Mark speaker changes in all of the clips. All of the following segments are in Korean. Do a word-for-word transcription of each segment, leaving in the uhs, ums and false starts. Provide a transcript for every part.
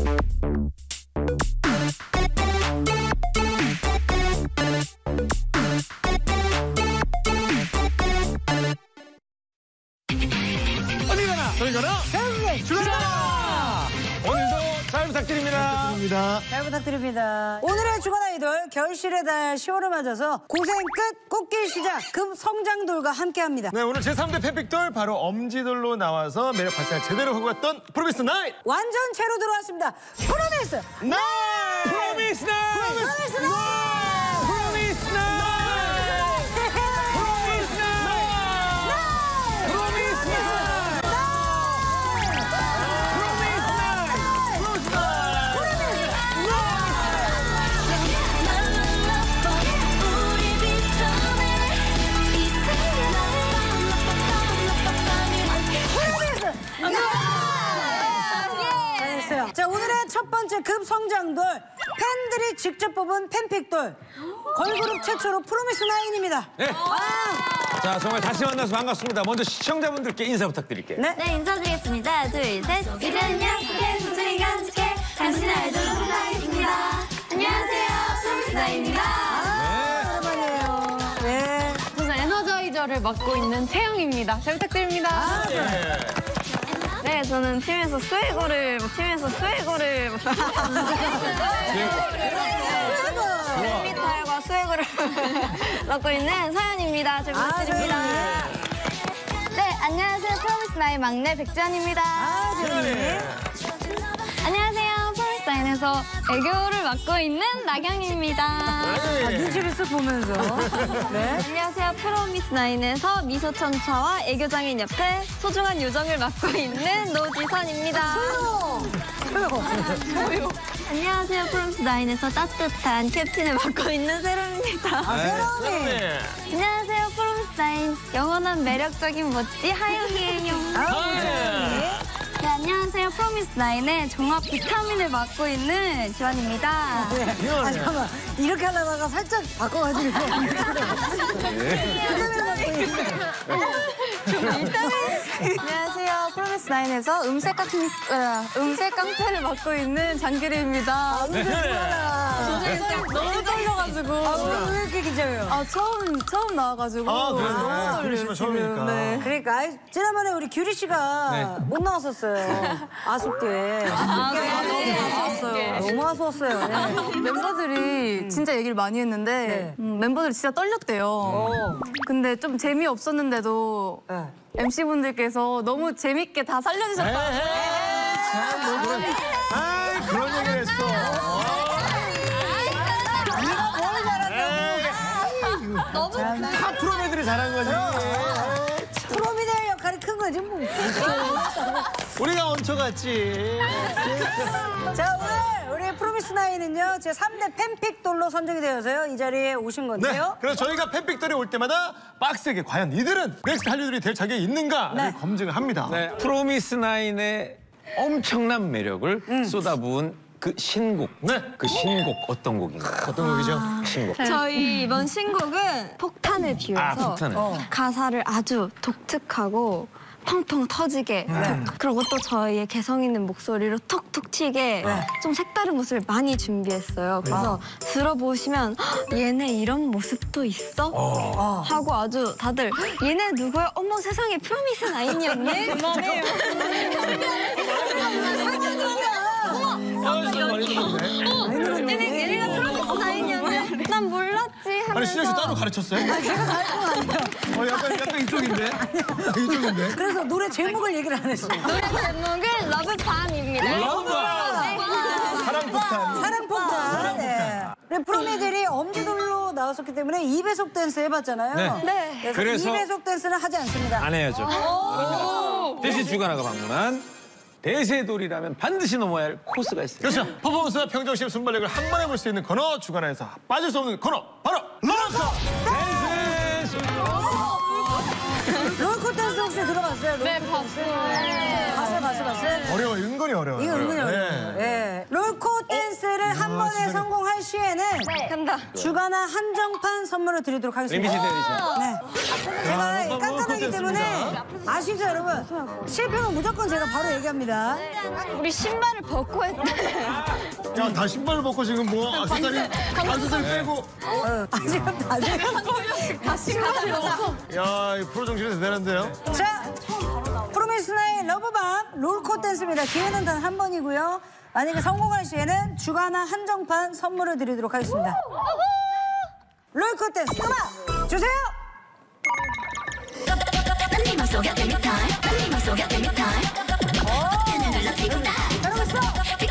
Speaker 1: 저희가나 주간아! 오늘도 잘 부탁드립니다. 부탁드립니다.
Speaker 2: 잘 부탁드립니다. 오늘의 주간 아이돌 결실의 달 시월을 맞아서 고생 끝 꽃길 시작 급성장돌과 함께합니다.
Speaker 1: 네, 오늘 제삼 대 팬픽돌 바로 엄지돌로 나와서 매력 발산을 제대로 하고 갔던 프로미스 나인!
Speaker 2: 완전체로 들어왔습니다. 프로미스
Speaker 1: 나인! 프로미스 나인!
Speaker 2: 프로미스 나인!
Speaker 1: 프로미스 나인!
Speaker 2: 자, 오늘의 첫 번째 급성장돌 팬들이 직접 뽑은 팬픽돌 걸그룹 최초로 프로미스 나인입니다.
Speaker 1: 네.
Speaker 2: 아.
Speaker 1: 자, 정말 다시 만나서 반갑습니다. 먼저 시청자분들께 인사 부탁드릴게요.
Speaker 2: 네,
Speaker 3: 네, 인사드리겠습니다. 둘, 셋. 이제는 약속해, 소중히 간직해. 당신의 아이돌로 돌아가겠습니다. 안녕하세요, 프로미스 나인입니다.
Speaker 2: 아, 오랜만이에요. 네.
Speaker 4: 저는 에너자이저를 맡고 있는 채영입니다. 잘 부탁드립니다.
Speaker 2: 아,
Speaker 1: 네.
Speaker 3: 네, 저는 팀에서 스웨고를, 팀에서 스웨고를 팬미탈과 스웨고를 맡고 있는 서연입니다. 잘 부탁드립니다.
Speaker 2: 아,
Speaker 3: 네, 안녕하세요. 프로미스 나인 막내 백지연입니다.
Speaker 2: 아, 저희.
Speaker 3: 안녕하세요. 프로미스 나인에서 애교를 맡고 있는 나경입니다.
Speaker 2: 아, 눈치를 쓱 보면서. 네.
Speaker 3: 안녕하세요. 프로미스 나인에서 미소천사와 애교장인 옆에 소중한 요정을 맡고 있는 노지선입니다.
Speaker 2: 소요.
Speaker 3: 안녕하세요. 프로미스 나인에서 따뜻한 캡틴을 맡고 있는 세롬입니다.
Speaker 2: 아, 세롬이.
Speaker 3: 안녕하세요. 프로미스 나인 영원한 매력적인 멋지 하영이에요.
Speaker 2: 아,
Speaker 1: 네.
Speaker 3: 네, 안녕하세요. 프로미스 나인의 종합 비타민을 맡고 있는 지원입니다.
Speaker 2: 네. 아, 잠깐만. 이렇게 하다가 살짝 바꿔가지고. 비타민을 맡고 있는.
Speaker 4: 안녕하세요. 프로미스 나인에서 음색 깡패, 음색 깡패를 맡고 있는 장기리입니다.
Speaker 2: 아,
Speaker 4: 너무 떨려가지고.
Speaker 2: 아, 왜 이렇게 긴장해요?
Speaker 4: 아, 처음, 처음 나와가지고.
Speaker 1: 아, 그래요?
Speaker 4: 너무 떨려요,
Speaker 1: 규리 씨가
Speaker 4: 지금.
Speaker 1: 처음이니까.
Speaker 4: 네.
Speaker 2: 그러니까 아이, 지난번에 우리 규리 씨가
Speaker 1: 네.
Speaker 2: 못 나왔었어요. 아쉽게.
Speaker 4: 아, 네.
Speaker 2: 아,
Speaker 4: 너무 아쉬웠어요.
Speaker 2: 아, 너무 아쉬웠어요. 네.
Speaker 4: 멤버들이 진짜 얘기를 많이 했는데
Speaker 2: 네.
Speaker 4: 음, 멤버들이 진짜 떨렸대요.
Speaker 2: 어.
Speaker 4: 근데 좀 재미없었는데도
Speaker 2: 네.
Speaker 4: 엠씨분들께서 너무 재밌게 다 살려주셨다.
Speaker 1: 참, 뭐 그런, 아, 그런 얘기를 했어.
Speaker 3: 너무
Speaker 1: 다 프로매들이 잘한 거지.
Speaker 2: 프로미델 역할이 큰 거지 뭐.
Speaker 1: 우리가 얹혀갔지.
Speaker 2: 자, 오늘 우리 프로미스 나인은요 제삼 대 팬픽돌로 선정이 되어서요 이 자리에 오신
Speaker 1: 네.
Speaker 2: 건데요.
Speaker 1: 그래서 저희가 팬픽돌이 올 때마다 빡세게 과연 이들은 넥스트 한류들이 될 자격이 있는가를
Speaker 2: 네.
Speaker 1: 검증을 합니다.
Speaker 5: 네, 프로미스 나인의 엄청난 매력을
Speaker 2: 음.
Speaker 5: 쏟아부은 그 신곡.
Speaker 1: 네.
Speaker 5: 그 신곡 어떤 곡인가요?
Speaker 1: 어떤 곡이죠?
Speaker 5: 신곡.
Speaker 3: 저희 이번 신곡은 폭탄을 비워서
Speaker 5: 아, 폭탄을.
Speaker 2: 어.
Speaker 3: 가사를 아주 독특하고 펑펑 터지게
Speaker 2: 네.
Speaker 3: 그리고 또 저희의 개성 있는 목소리로 톡톡 튀게
Speaker 2: 네.
Speaker 3: 좀 색다른 모습을 많이 준비했어요. 그래서 들어보시면 "헉, 얘네 이런 모습도 있어?
Speaker 2: 어.
Speaker 3: 하고 아주 다들 얘네 누구야? 어머 세상에 프로미스 나인이었네? 그만해요. 얘네, 얘네가 프로미스 나인이었네? 난 몰랐지 하면서
Speaker 1: 아니, 신영 씨 따로 가르쳤어요?
Speaker 2: 제가 가르친 거 아니에요.
Speaker 1: 어, 약간, 약간 이쪽인데? 이쪽인데?
Speaker 2: 그래서 노래 제목을 얘기를 안 했어요.
Speaker 3: 노래 제목은 러브밤입니다.
Speaker 1: 러브밤! 사랑폭탄.
Speaker 2: 사랑폭탄. 네. 네, 프로미들이 엄지돌로 나왔었기 때문에 이 배속 댄스 해봤잖아요.
Speaker 5: 네.
Speaker 3: 네.
Speaker 2: 그래서,
Speaker 5: 그래서-
Speaker 2: 이 배속 댄스는 하지 않습니다.
Speaker 5: 안 해야죠. 안 합니다. 대신 주간아가 방문한 대세돌이라면 반드시 넘어야 할 코스가 있어요.
Speaker 1: 그렇죠. 퍼포먼스와 평정심, 순발력을 한 번에 볼 수 있는 코너 주간에서 빠질 수 없는 코너 바로 롤코 댄스.
Speaker 2: 롤코 댄스 혹시 들어봤어요?
Speaker 4: 네, 봤어요.
Speaker 2: 봤어요, 봤어요, 봤어요.
Speaker 1: 어려워, 은근히 어려워요.
Speaker 2: 이거 은근히 어려워요.
Speaker 1: 네.
Speaker 2: 네. 롤코 댄스를 한 번에
Speaker 1: 세상에.
Speaker 2: 성공할 시에는
Speaker 3: 간다.
Speaker 2: 주간아 한정판 선물을 드리도록 하겠습니다.
Speaker 5: 리미티드 에디션.
Speaker 2: 네. 제가 깐깐하게 댄스이기 때문에 아시죠 여러분? 실패면 무조건 제가 바로 얘기합니다.
Speaker 3: 우리 신발을 벗고 했대.
Speaker 1: 야, 다 신발을 벗고 지금 뭐 아세사리 아세사리 빼고.
Speaker 2: 어, 아직은 다들.
Speaker 3: 다 신발을 벗고.
Speaker 1: 야, 이 프로 정신이 대단한데요.
Speaker 2: 자, 프로미스나의 러브밤 롤코 댄스입니다. 기회는 단 한 번이고요. 만약에 성공할 시에는 주간화 한정판 선물을 드리도록 하겠습니다. 롤코 댄스 음악 주세요. 잘하고 있어.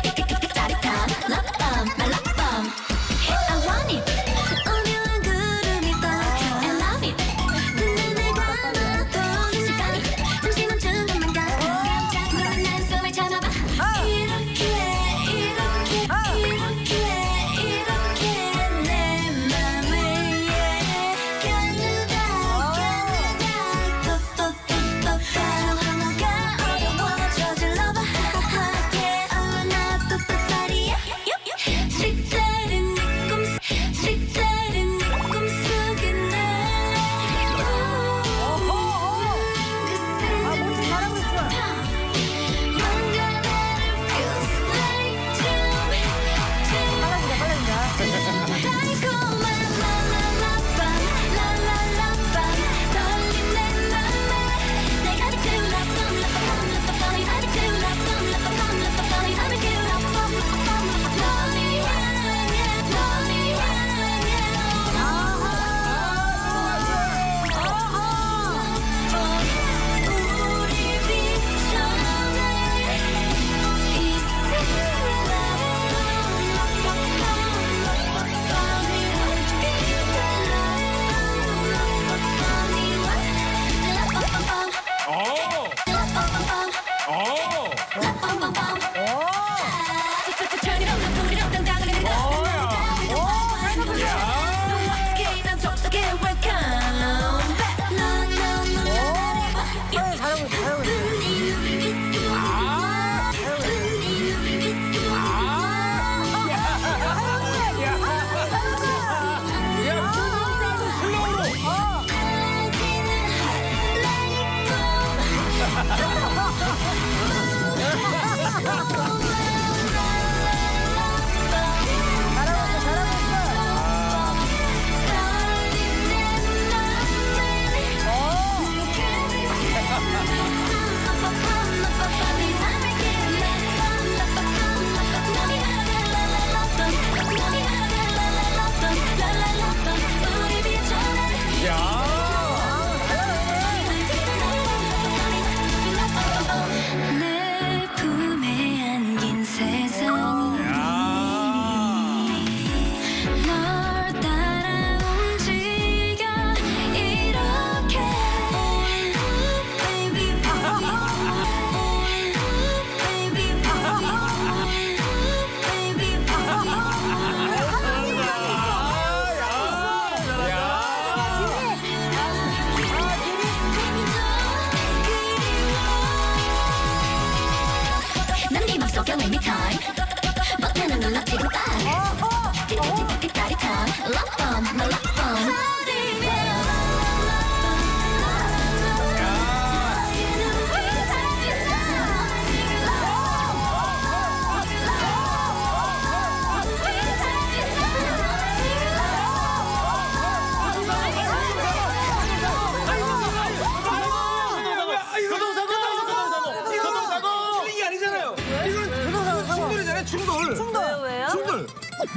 Speaker 1: 충돌.
Speaker 2: 충돌.
Speaker 3: 왜요, 왜요?
Speaker 1: 충돌.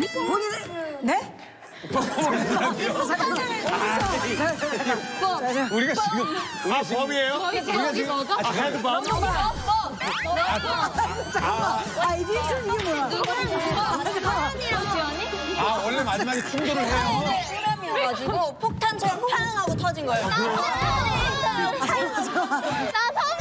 Speaker 2: 본인은 네?
Speaker 5: 우리가 지금
Speaker 1: 아, 범이에요?
Speaker 5: 우리가 지금
Speaker 1: 아, 헤드 범?
Speaker 2: 아, 이 리액션 이게 뭐야?
Speaker 5: 아 원래 마지막에 충돌을 해요.
Speaker 3: 실험이어가지고 폭탄처럼 팡 하고 터진 거예요. 나 선물!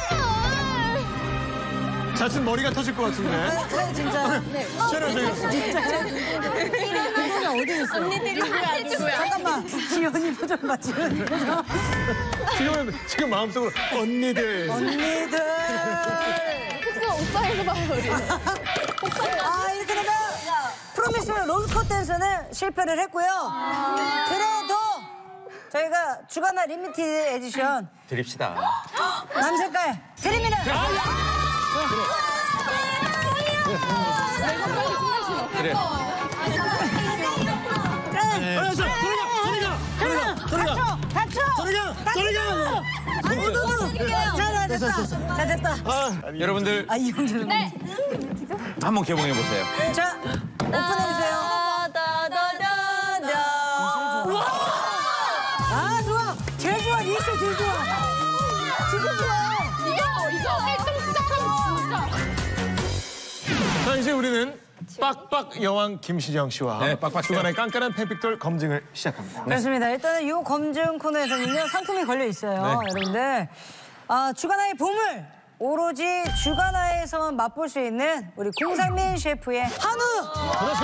Speaker 1: 자칫 머리가 터질 것 같은데.
Speaker 2: 네, 진짜.
Speaker 1: 촬영 중이었어.
Speaker 2: 진짜. 이런 어디 있어?
Speaker 3: 언니들이 누구야?
Speaker 2: 잠깐만. 지연이 표정 봐, 지연이 표정.
Speaker 1: 지금, 지금 마음속으로 언니들.
Speaker 2: 언니들.
Speaker 3: 숙소 옥상에서 봐요, 우리.
Speaker 2: 아, 이렇게 되면 프로미스 롤코 댄스는 실패를 했고요. 그래도 저희가 주간화 리미티드 에디션
Speaker 5: 드립시다.
Speaker 2: 남색깔 드립니다.
Speaker 5: 그래.
Speaker 2: 다쳐! 다쳐!
Speaker 1: 소리가! 소리가!
Speaker 2: 자, 됐다. 자, 됐다.
Speaker 5: 여러분들
Speaker 2: 아, 이형준. 네.
Speaker 5: 한번 개봉해 보세요.
Speaker 2: 자, 오픈해주세요. 아, 좋아. 제일 좋아. 리액션 제일 좋아. 진짜 좋아.
Speaker 3: 이거 이거 활동 시작하면 진짜.
Speaker 1: 자, 이제 우리는 빡빡 여왕 김시정 씨와
Speaker 5: 네, 빡빡
Speaker 1: 주간의 깐깐한 팬픽들 검증을 시작합니다.
Speaker 2: 그렇습니다. 일단은 이 검증 코너에서는요, 상품이 걸려 있어요.
Speaker 5: 네.
Speaker 2: 여러분들. 아, 주간화의 보물. 오로지 주간화에서만 맛볼 수 있는 우리 공상민 셰프의 한우.
Speaker 1: 그렇죠.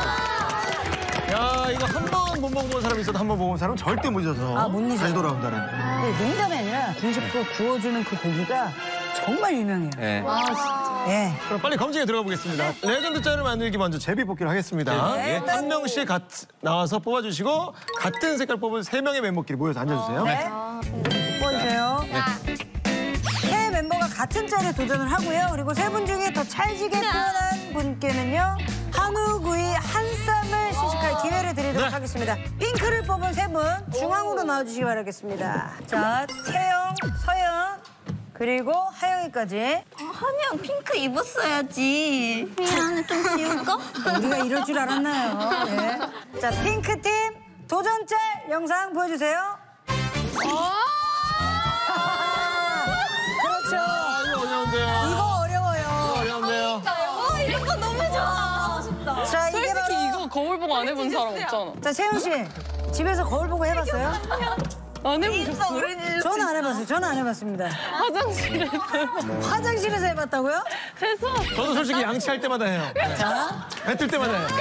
Speaker 1: 야, 이거 한 번 못 먹어본 사람 있어도 한 번 먹어본 사람은 절대 못 잊어서
Speaker 2: 아, 못 잊어요.
Speaker 1: 다시 돌아온다는.
Speaker 2: 근데 농담이 아니라 궁식도 구워주는 그 고기가 정말 유명해요.
Speaker 5: 네.
Speaker 2: 예.
Speaker 1: 그럼 빨리 검증에 들어가 보겠습니다. 레전드 짤을 만들기 먼저 제비 뽑기를 하겠습니다.
Speaker 2: 네.
Speaker 1: 한 명씩 가, 나와서 뽑아주시고 같은 색깔 뽑은 세 명의 멤버끼리 모여서 앉아주세요.
Speaker 2: 네. 뽑아주세요. 세 멤버가 같은 짤에 도전을 하고요. 그리고 세 분 중에 더 찰지게 표현한 분께는요. 한우구이 한 쌈을 시식할 기회를 드리도록
Speaker 1: 네.
Speaker 2: 하겠습니다. 핑크를 뽑은 세 분 중앙으로 나와주시기 바라겠습니다. 자, 태영, 서연, 그리고 하영이까지.
Speaker 3: 한영 핑크 입었어야지. 미안해, 좀 지울까?
Speaker 2: 우리가 이럴 줄 알았나요? 네. 자, 핑크팀 도전 짤 영상 보여주세요. 그렇죠.
Speaker 1: 아, 이거 어려운데요.
Speaker 2: 이거 어려워요.
Speaker 1: 어려운데요.
Speaker 3: 어, 이런 거 너무 좋아.
Speaker 2: 자, 이게 바로.
Speaker 4: 이거 거울 보고 안 해본 사람 없잖아.
Speaker 2: 자, 채영 씨. 집에서 거울 보고 해봤어요?
Speaker 4: 안 해보셨어요?
Speaker 2: 저는 안 해봤어요. 저는 안 해봤습니다.
Speaker 4: 화장실에서
Speaker 2: 화장실에서 해봤다고요?
Speaker 4: 해서
Speaker 1: 저도 솔직히 양치할 때마다 해요. 네.
Speaker 2: 자,
Speaker 1: 뱉을 때마다 해요.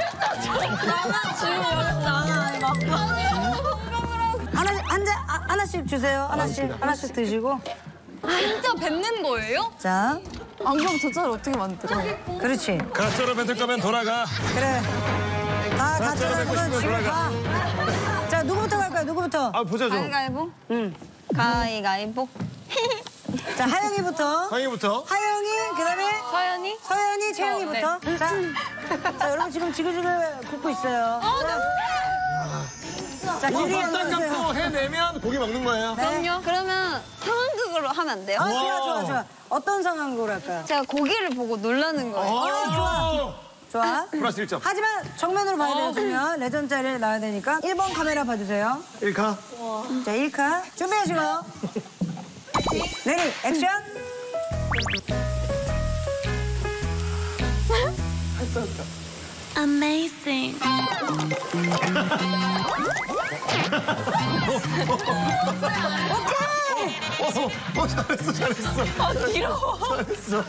Speaker 2: 하나, 한 잔, 아, 하나씩 주세요. 하나씩, 하나씩 드시고.
Speaker 4: 진짜 뱉는 거예요?
Speaker 2: 자,
Speaker 4: 안경 저 짤 어떻게 만들어?
Speaker 2: 그렇지.
Speaker 1: 가짜로 뱉을 거면 돌아가.
Speaker 2: 그래. 다
Speaker 1: 가짜로
Speaker 2: 가짜라는
Speaker 1: 뱉고
Speaker 2: 건
Speaker 1: 싶으면
Speaker 2: 집에
Speaker 1: 돌아가.
Speaker 2: 가. 자, 누구부터 갈까요? 누구부터?
Speaker 1: 아, 보자 좀.
Speaker 4: 가위바위보?
Speaker 2: 응.
Speaker 4: 가위바위보.
Speaker 2: 자, 하영이부터.
Speaker 1: 황희부터.
Speaker 2: 하영이, 그 다음에
Speaker 4: 서연이?
Speaker 2: 서연이, 채영이부터. 자, 자, 여러분 지금 지글지글 굽고 있어요. 자, 자, 규리
Speaker 1: 어떤
Speaker 2: 해보세요.
Speaker 1: 각도 해내면 고기 먹는 거예요.
Speaker 4: 그럼요.
Speaker 3: 그러면 상황극으로 하면 안 돼요?
Speaker 2: 아, 좋아, 좋아, 좋아. 어떤 상황으로 할까요?
Speaker 3: 제가 고기를 보고 놀라는 거예요.
Speaker 1: 어, 좋아.
Speaker 2: 좋아.
Speaker 1: 플러스 일 점.
Speaker 2: 하지만 정면으로 봐야 돼요, 정면. 레전드 자리를 나와야 되니까. 일 번 카메라 봐주세요.
Speaker 1: 일 카.
Speaker 2: 자, 일 카. 준비하시고. 레디, 액션.
Speaker 3: Amazing.
Speaker 1: 어, 어, 잘했어, 잘했어. 아,
Speaker 4: 길어.
Speaker 1: 잘했어.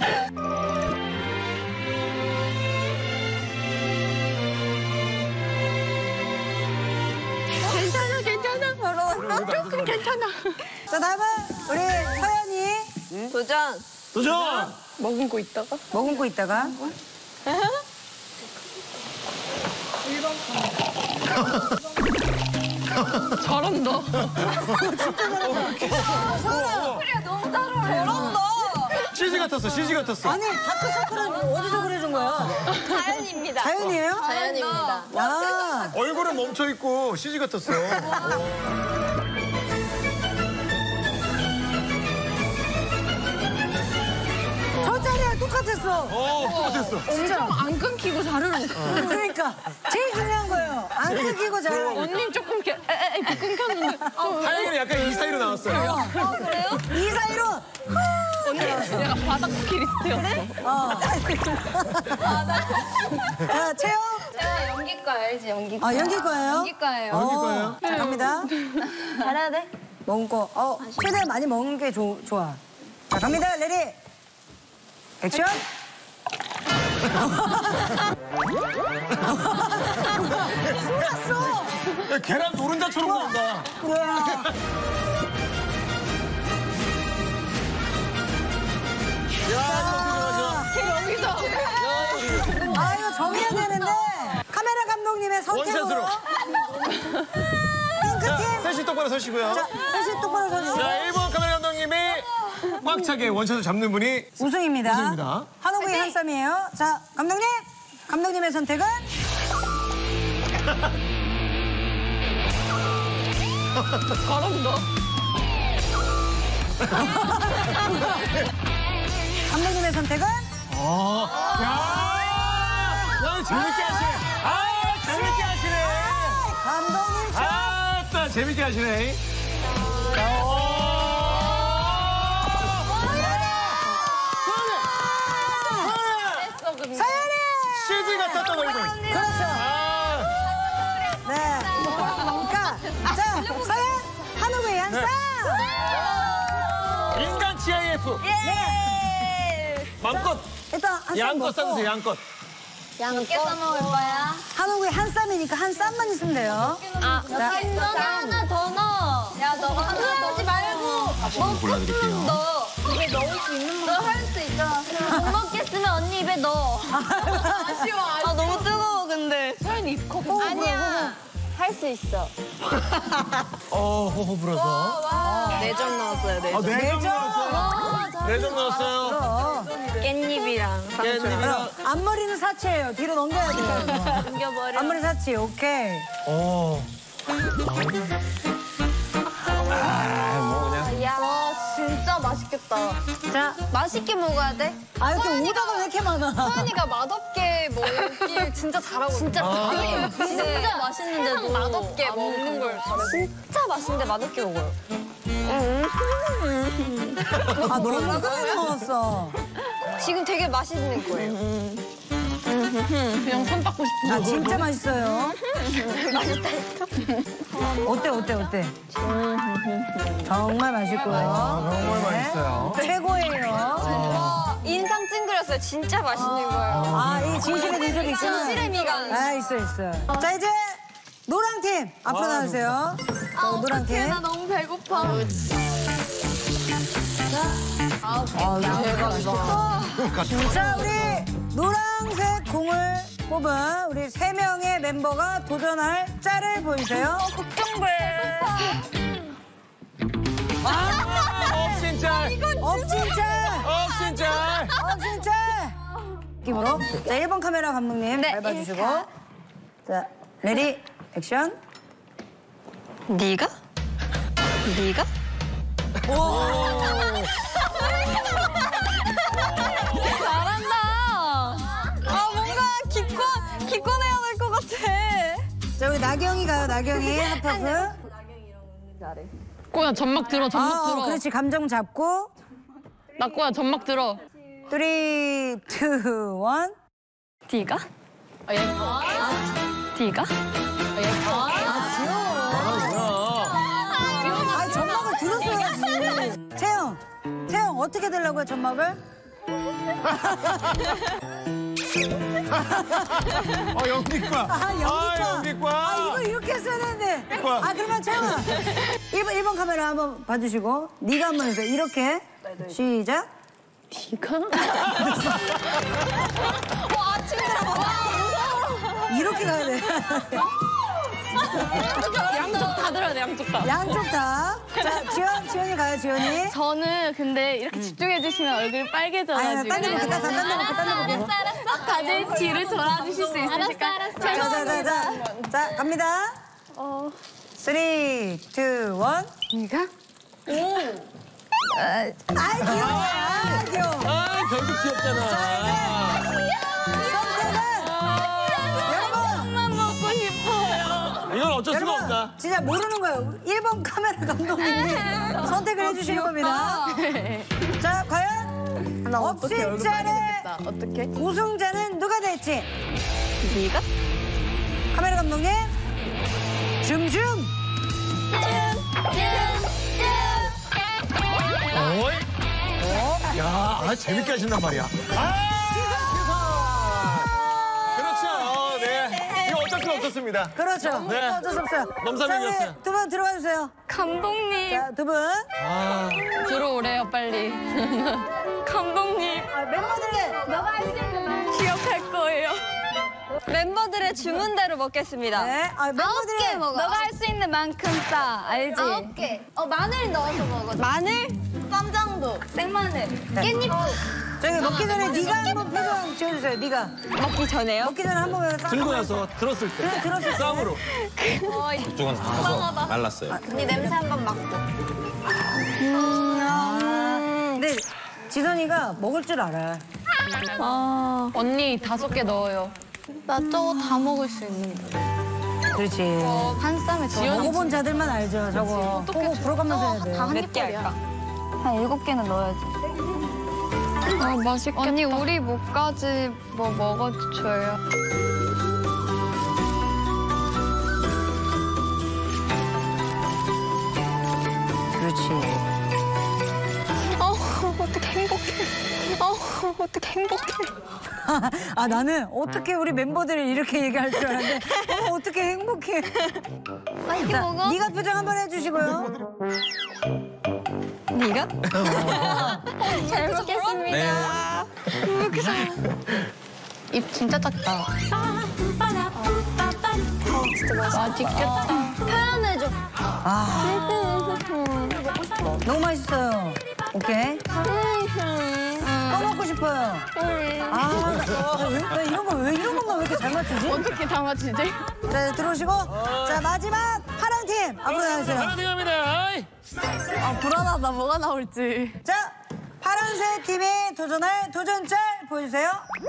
Speaker 3: 괜찮아, 괜찮아. 조금 괜찮아.
Speaker 2: 자, 다음은 우리 서연이.
Speaker 3: 도전.
Speaker 1: 도전!
Speaker 4: 머금고 있다가?
Speaker 2: 머금고 있다가.
Speaker 4: 잘한다.
Speaker 3: 그래, 너무 잘 어울려. 잘한다.
Speaker 1: 씨지 같았어, 씨지 같았어.
Speaker 2: 아니, 다크서클은 어디서 그려준 거야?
Speaker 3: 자연입니다.
Speaker 2: 자연이에요?
Speaker 3: 자연입니다.
Speaker 2: 아,
Speaker 1: 얼굴은 멈춰있고 씨지 같았어.
Speaker 2: 저 자리랑 똑같았어.
Speaker 1: 어, 똑같았어.
Speaker 2: 진짜.
Speaker 4: 안 끊기고 잘 흘렀어.
Speaker 2: 그러니까. 제일 중요한 거예요. 안 끊기고 잘.
Speaker 4: 언니 조금 이렇게 에에 이렇게 끊겼는데.
Speaker 1: 하영이는 약간 이 사이로 나왔어요.
Speaker 3: 아, 그래요?
Speaker 2: 이 사이로.
Speaker 4: 언니 내가 바닥 키리스트였어.
Speaker 2: 어. 자, 채영.
Speaker 3: 제가 연기과 알지, 연기과.
Speaker 2: 아, 연기과예요?
Speaker 3: 연기과예요.
Speaker 2: 어, 자, 갑니다.
Speaker 3: 잘해야 돼?
Speaker 2: 먹은 거. 어, 최대한 많이 먹는 게 조, 좋아. 자, 갑니다. 레디. 액션. 쏟았어.
Speaker 1: 야, 계란 노른자처럼 나온다.
Speaker 2: 우와.
Speaker 1: 야,
Speaker 4: 걔 여기다.
Speaker 2: 아, 이거 정해야 되는데. 카메라 감독님의 선택으로.
Speaker 1: 원샷으로.
Speaker 2: 핑크팀.
Speaker 1: 자, 셋이 똑바로 서시고요.
Speaker 2: 자, 셋이 똑바로 서주시고.
Speaker 1: 자, 일 번 카메라 감독님이 꽉 차게 원샷을 잡는 분이
Speaker 2: 우승입니다.
Speaker 1: 우승입니다.
Speaker 2: 한우구이 한쌈이에요. 자, 감독님. 감독님의 선택은?
Speaker 4: 잘한다.
Speaker 2: 감독님의 선택은?
Speaker 1: 어. 야! 야, 재밌게 하시네. 아, 재밌게 하시네.
Speaker 2: 감독님.
Speaker 1: 아, 따 재밌게 하시네.
Speaker 2: 서연이!
Speaker 1: 씨지 같았던 얼굴.
Speaker 2: 그렇죠.
Speaker 1: 아,
Speaker 2: 네. 그러니까, 자, 서연, 한우구이 한쌈!
Speaker 1: 인간 지아이에프.
Speaker 2: 네.
Speaker 1: 마음껏
Speaker 2: 일단 한쌈
Speaker 1: 양껏
Speaker 2: 먹고
Speaker 1: 싸주세요, 양껏.
Speaker 3: 양께 써먹을 거야.
Speaker 2: 한우구이 한쌈이니까 한 쌈만 있으면 돼요.
Speaker 3: 아,
Speaker 2: 자,
Speaker 3: 하나 더 넣어. 야, 너가 하나 더 하지 말고.
Speaker 1: 좀 골라드릴게요.
Speaker 3: 너 입에 넣을 수 있는 거 할 수 있잖아. 못 먹겠으면 언니 입에 넣어. 아쉬워. 아, 너무 뜨거워, 근데. 서연이 입 커. 아니야. 할 수 있어.
Speaker 1: 어, 호호 불어서.
Speaker 3: 내점 넣었어요, 내점.
Speaker 1: 아, 내점 넣었어요. 내점 넣었어요.
Speaker 2: 그럼.
Speaker 3: 깻잎이랑
Speaker 1: 깻잎이랑.
Speaker 2: 앞머리는 사치예요. 뒤로 넘겨야 돼요.
Speaker 3: 당겨버려.
Speaker 2: 앞머리 사치, 오케이.
Speaker 1: 어. 아, 뭐 그냥.
Speaker 3: 야, 와, 진짜 맛있겠다.
Speaker 2: 자,
Speaker 3: 맛있게 먹어야 돼.
Speaker 2: 아, 이렇게 오다가 왜 이렇게 많아?
Speaker 3: 서연이가 맛없게 먹길 진짜 잘하고 진짜 잘해. 진짜 맛있는데도 맛없게 먹는 걸 잘해. 진짜 맛있는데 맛없게 먹어요.
Speaker 2: 아, 너무 많이 먹었어.
Speaker 3: 지금 되게 맛있는 거예요.
Speaker 4: 그냥 손 닦고 싶은
Speaker 2: 아, 진짜 맛있어요.
Speaker 3: 맛있다 했어.
Speaker 2: 어때, 어때, 어때? 정말 맛있고요.
Speaker 1: 정말 맛있어요.
Speaker 2: 최고예요.
Speaker 3: 와, 인상 찡그렸어요. 진짜 맛있는 거예요.
Speaker 2: 아, 이 진실의 눈썹이 있구나.
Speaker 3: 진실의 미가.
Speaker 2: 아, 있어, 있어. 자, 이제 노랑팀 앞으로 나와주세요. 자, 노랑팀.
Speaker 3: 나 너무 배고파.
Speaker 2: 아, 대박이다. 자, 우리 노란색 공을 뽑은 우리 세 명의 멤버가 도전할 짤을 보여주세요.
Speaker 3: 걱정돼.
Speaker 1: 아, 억신 짤.
Speaker 2: 억진 짤!
Speaker 1: 억신 짤.
Speaker 2: 억진 짤! 느낌으로. 자, 일 번 카메라 감독님
Speaker 3: 네,
Speaker 2: 밟아주시고.
Speaker 3: 일카.
Speaker 2: 자, 레디, 액션.
Speaker 3: 네가? 네가? 잘한다. 아, 뭔가 기권, 기권해야 될 것 같아.
Speaker 2: 자, 우리 나경이 가요, 나경이. 하프하프.
Speaker 4: 꼬야 점막 들어 점막
Speaker 2: 아,
Speaker 4: 들어.
Speaker 2: 어, 그렇지. 감정 잡고.
Speaker 4: 나 꼬야 점막 들어.
Speaker 2: 쓰리, 투, 원.
Speaker 3: 네가?
Speaker 4: 아, 얘.
Speaker 3: 네가?
Speaker 2: 아, 점막을 들었어야지. 채영, 채영 어떻게 되려고요, 점막을?
Speaker 1: 어, 연기과.
Speaker 2: 아, 연기과.
Speaker 1: 아, 연기과.
Speaker 2: 아, 이거 이렇게 써야 되는데.
Speaker 1: 연기과.
Speaker 2: 아, 그러면 채영아. 일 번, 일 번 카메라 한번 봐주시고. 네가 한번 해주세요. 이렇게. 시작.
Speaker 4: 네가?
Speaker 3: 와, 친구랑 와,
Speaker 2: 이렇게 가야 돼.
Speaker 4: 양쪽 다 들어야 돼 양쪽 다.
Speaker 2: 양쪽 다. 자, 지연, 지연이 가요, 지연이.
Speaker 4: 저는 근데 이렇게 집중해 주시면 얼굴이
Speaker 2: 아니,
Speaker 4: 빨개져가지고.
Speaker 2: 딴 데 볼게, 딴 데 볼게, 딴 데 볼게.
Speaker 4: 다들 뒤를 돌아주실 수 있으실까?
Speaker 2: 자, 자, 자, 자. 자, 갑니다.
Speaker 4: 어.
Speaker 2: 쓰리, 투, 원.
Speaker 4: 네가?
Speaker 2: 아이, 귀여워. 아, 귀여워.
Speaker 1: 아, 결국 귀엽잖아.
Speaker 2: 선택은 여러분.
Speaker 4: 만 먹고 싶어요.
Speaker 1: 이건 어쩔 수가 없다.
Speaker 2: 여러분, 진짜 모르는 거예요. 일 번 카메라 감독님이 선택을 해주시는 겁니다. 자, 과연 업신짤의
Speaker 4: 어떻게?
Speaker 2: 우승자는 누가 될지.
Speaker 4: 네가?
Speaker 2: 카메라 감독님, 줌줌.
Speaker 1: 어이? 야, 아, 재밌게 하신단 말이야. 아! 그렇죠. 네. 이거 어쩔 수가 없었습니다.
Speaker 2: 그렇죠.
Speaker 1: 네.
Speaker 2: 어쩔 수 없어요.
Speaker 1: 넘사벽이었어요.
Speaker 2: 두 분 들어와 주세요.
Speaker 3: 감독님.
Speaker 2: 자, 두 분.
Speaker 1: 아,
Speaker 4: 들어오래요 빨리.
Speaker 3: 감독님.
Speaker 2: 아, 멤버들.
Speaker 3: 기억할 거예요.
Speaker 4: 네
Speaker 3: 멤버들의 주문대로 먹겠습니다.
Speaker 2: 네. 아,
Speaker 3: 아홉
Speaker 2: 멤버들의
Speaker 3: 개 먹어.
Speaker 4: 너가 할 수 있는 만큼 싸, 알지?
Speaker 3: 아홉 개. 어 마늘 넣어서 먹어.
Speaker 4: 마늘?
Speaker 3: 쌈장도. 생마늘.
Speaker 2: 네.
Speaker 3: 깻잎도.
Speaker 2: 저기 먹기 전에 네가 한번 표정 지어주세요. 네가
Speaker 3: 먹기 전에요?
Speaker 2: 먹기 전에 한번 왜
Speaker 5: 들고 나서 들었을 때
Speaker 2: 그래, 들었을 때.
Speaker 5: 쌈으로.
Speaker 6: 이쪽은 타서 말랐어요.
Speaker 3: 언니 냄새 한번 맡고.
Speaker 2: 근데 지선이가 먹을 줄 알아.
Speaker 4: 아, 언니 다섯 개 넣어요. 나 저거 다 먹을 수 있는데.
Speaker 2: 그렇지.
Speaker 4: 한 쌈에 더
Speaker 2: 먹어본 자들만 알죠. 저거 꼭 불어가면서 해야 돼요.
Speaker 3: 몇 개 할까?
Speaker 4: 한 일곱 개는 넣어야지. 아, 맛있겠다. 언니, 우리 목까지 뭐 먹어줘요.
Speaker 2: 그렇지.
Speaker 4: 어, 어떻게 행복해. 어, 어떻게 행복해.
Speaker 2: 아 나는 어떻게 우리 멤버들이 이렇게 얘기할 줄 알았는데 어, 어떻게 행복해.
Speaker 3: 맛있게
Speaker 2: 자,
Speaker 3: 먹어.
Speaker 2: 네가 표정 한번 해주시고요.
Speaker 3: 네가? 잘 먹겠습니다.
Speaker 5: 네.
Speaker 4: 입 진짜 작다. 맛있겠다.
Speaker 3: 표현해줘.
Speaker 2: 아 너무 맛있어요. 오케이. 또 먹고 싶어요. 아, 나, 왜, 나 이런 거 왜 이런 것만 왜 이렇게 잘 맞추지?
Speaker 4: 어떻게 다 맞히지?
Speaker 2: 자 들어오시고 자 마지막 파랑 팀 앞으로 나와주세요.
Speaker 5: 하나 더 갑니다.
Speaker 4: 아, 불안하다. 뭐가 나올지.
Speaker 2: 자 파란색 팀이 도전할 도전짤 보여주세요.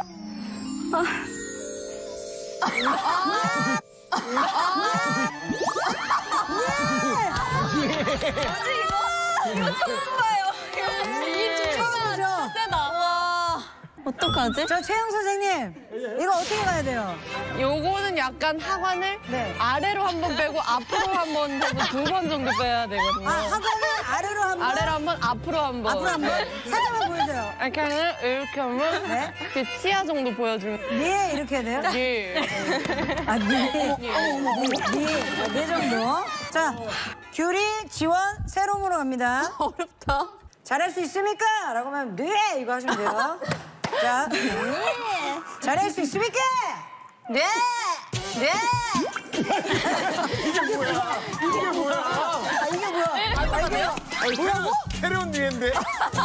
Speaker 3: 이거 처음 봐요. 이게
Speaker 2: 처음이죠?
Speaker 3: 세다. 와.
Speaker 4: 어떡하지?
Speaker 2: 저 최영 선생님 이거 어떻게 가야 돼요?
Speaker 7: 요거는 약간 하관을
Speaker 2: 네.
Speaker 7: 아래로 한 번 빼고 앞으로 한 번 빼고 두 번 정도 빼야 되거든요.
Speaker 2: 아 하관을 아래로 한 번,
Speaker 7: 아래로 한 번, 앞으로 한 번.
Speaker 2: 앞으로 한 번, 살짝만 보여줘요.
Speaker 7: 이렇게 하면 이렇게 하면
Speaker 2: 네.
Speaker 7: 그 치아 정도 보여주면
Speaker 2: 네 이렇게 해야 돼요?
Speaker 7: 예.
Speaker 2: 아, 네. 네. 네 정도. 자, 규리, 지원, 세롬으로 갑니다.
Speaker 7: 어렵다.
Speaker 2: 잘할 수 있습니까? 라고 하면 네! 이거 하시면 돼요. 자, 잘할 수 있습니까? 네! 네!
Speaker 1: 이게 뭐야? 이게 뭐야?
Speaker 2: 아, 이게 뭐야? 아, 이게 뭐라고?
Speaker 1: 새로운 뉘인데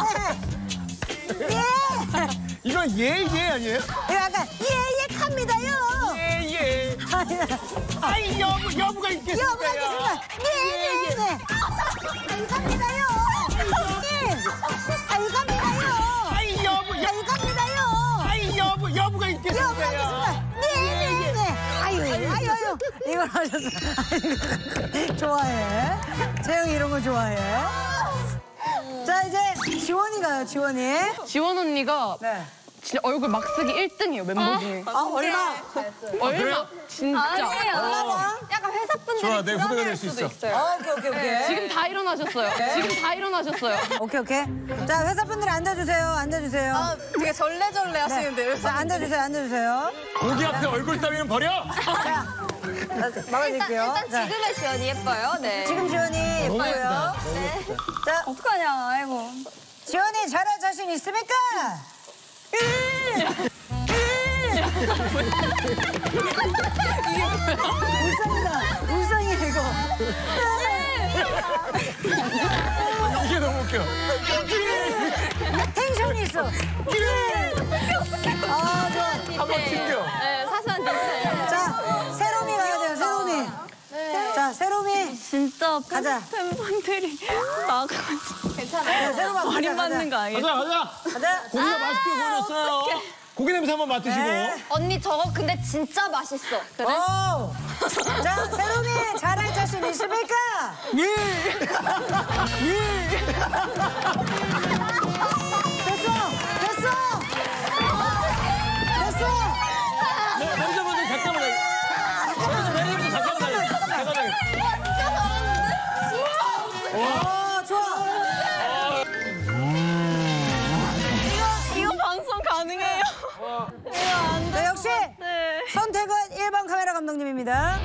Speaker 2: 네!
Speaker 1: 이건 예예 아니에요?
Speaker 2: 이거 약간 예, 예, 갑니다요.
Speaker 1: 예예. 아이 여부 여부가 있겠습니다.
Speaker 2: 여보가 있겠습니다. 네, 네, 네. 아유, 갑니다요. 네. 아유, 갑니다요.
Speaker 1: 아이 여부 여,
Speaker 2: 아유, 갑니다요.
Speaker 1: 아이 여부 여부가
Speaker 2: 여보가
Speaker 1: 있겠습니다.
Speaker 2: 있겠습니다. 네, 네, 네. 아유, 아유, 아유. 이걸 하셨어. 아유, 좋아해. 재영이 이런 거 좋아해. 자, 이제 지원이 가요, 지원이.
Speaker 7: 지원 언니가
Speaker 2: 네.
Speaker 7: 진짜 얼굴 막 쓰기 일 등이에요, 멤버 중에.
Speaker 2: 아, 얼마?
Speaker 7: 얼마? 진짜.
Speaker 3: 아니에요. 약간 회사 분들이
Speaker 1: 좋아, 내 후배가
Speaker 3: 불안해할
Speaker 1: 될 수
Speaker 3: 수도
Speaker 1: 있어.
Speaker 3: 있어요.
Speaker 2: 어, 오케이, 오케이, 오케이.
Speaker 7: 지금 다 일어나셨어요. 지금 다 일어나셨어요.
Speaker 2: 오케이, 오케이. 자, 회사분들 앉아주세요, 앉아주세요.
Speaker 4: 아, 되게 절레절레 하시는데요.
Speaker 2: 자, 앉아주세요, 앉아주세요.
Speaker 1: 고기 앞에 얼굴 따위는 버려.
Speaker 2: 자, 막아줄게요.
Speaker 3: 일단
Speaker 2: 자,
Speaker 3: 지금의 지연이 예뻐요. 네.
Speaker 2: 지금 지원이 예뻐요.
Speaker 3: 네.
Speaker 2: 자,
Speaker 3: 어떡하냐, 아이고.
Speaker 2: 지원이 잘할 자신 있습니까? 울상이다. 울상이야, 이거.
Speaker 1: 이게 너무 웃겨.
Speaker 2: 텐션이 있어. 아, 좋아.
Speaker 1: 한번 튕겨.
Speaker 3: 네, 사소한 디테일.
Speaker 2: 자, 세롬이 가야 돼요, 세롬이. 자, 세롬이.
Speaker 4: 진짜
Speaker 2: 가자.
Speaker 4: 팬분들이 나가가지고.
Speaker 2: 자, 세롬아, 가자,
Speaker 4: 버림 받는 거 아니에요?
Speaker 1: 가자 가자.
Speaker 2: 가자.
Speaker 1: 고기가 맛있게 구워졌어요. 고기 냄새 한번 맡으시고.
Speaker 2: 네.
Speaker 3: 언니 저거 근데 진짜 맛있어.
Speaker 2: 오. 자, 세롬이 잘할 자신 있습니까?
Speaker 1: 예.
Speaker 2: 됐어! 됐어! 됐어!
Speaker 5: 매니저 분들 잠깐만. 매니저 매니저 잠깐만. 잠깐만.
Speaker 2: 어, 좋아.
Speaker 4: 이거 방송 가능해요?
Speaker 2: 네, 역시
Speaker 4: 네.
Speaker 2: 선택은 일 번 카메라 감독님입니다.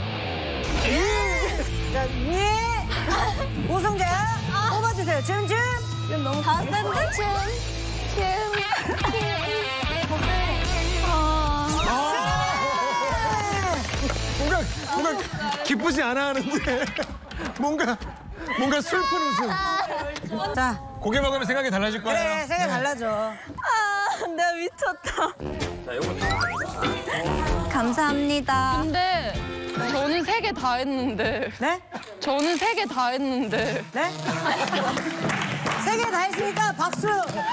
Speaker 2: 자, 예. 우승자 뽑아주세요. 춤춤. 춤 너무
Speaker 3: 다 센데 춤. 춤.
Speaker 1: 뭔가 기쁘지 않아 하는데 뭔가 뭔가 슬픈 웃음.
Speaker 2: 자,
Speaker 1: 고개 먹으면 생각이 달라질 거예요.
Speaker 2: 그래, 생각 달라져.
Speaker 3: 아, 내가 미쳤다. 감사합니다.
Speaker 7: 근데 저는 세 개 다 했는데.
Speaker 2: 네?
Speaker 7: 저는 세 개 다 했는데.
Speaker 2: 네? 세 개 다 했으니까 박수!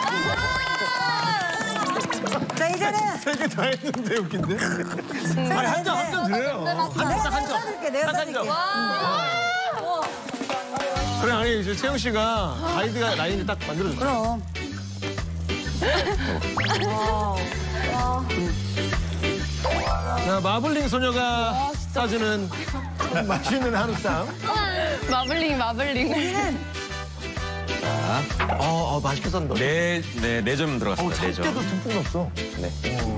Speaker 2: 자, 이제는.
Speaker 1: 세 개 다 했는데 웃긴데. 아니 한 점 한 점 드려요.
Speaker 2: 내가
Speaker 1: 한 점.
Speaker 2: 써줄게, 내가
Speaker 1: 한 점.
Speaker 2: 써줄게.
Speaker 1: 그래 아니 이제 채영 씨가 가이드가 라인을 딱 만들어줬어.
Speaker 2: 그럼.
Speaker 1: 자 마블링 소녀가 사주는 맛있는 한우쌈.
Speaker 7: 마블링, 마블링.
Speaker 1: 어, 어 맛있게 썬다.
Speaker 6: 네, 네, 네 점 들어갔습니다. 네 점.
Speaker 1: 때도 듬뿍 넣었어.
Speaker 6: 네.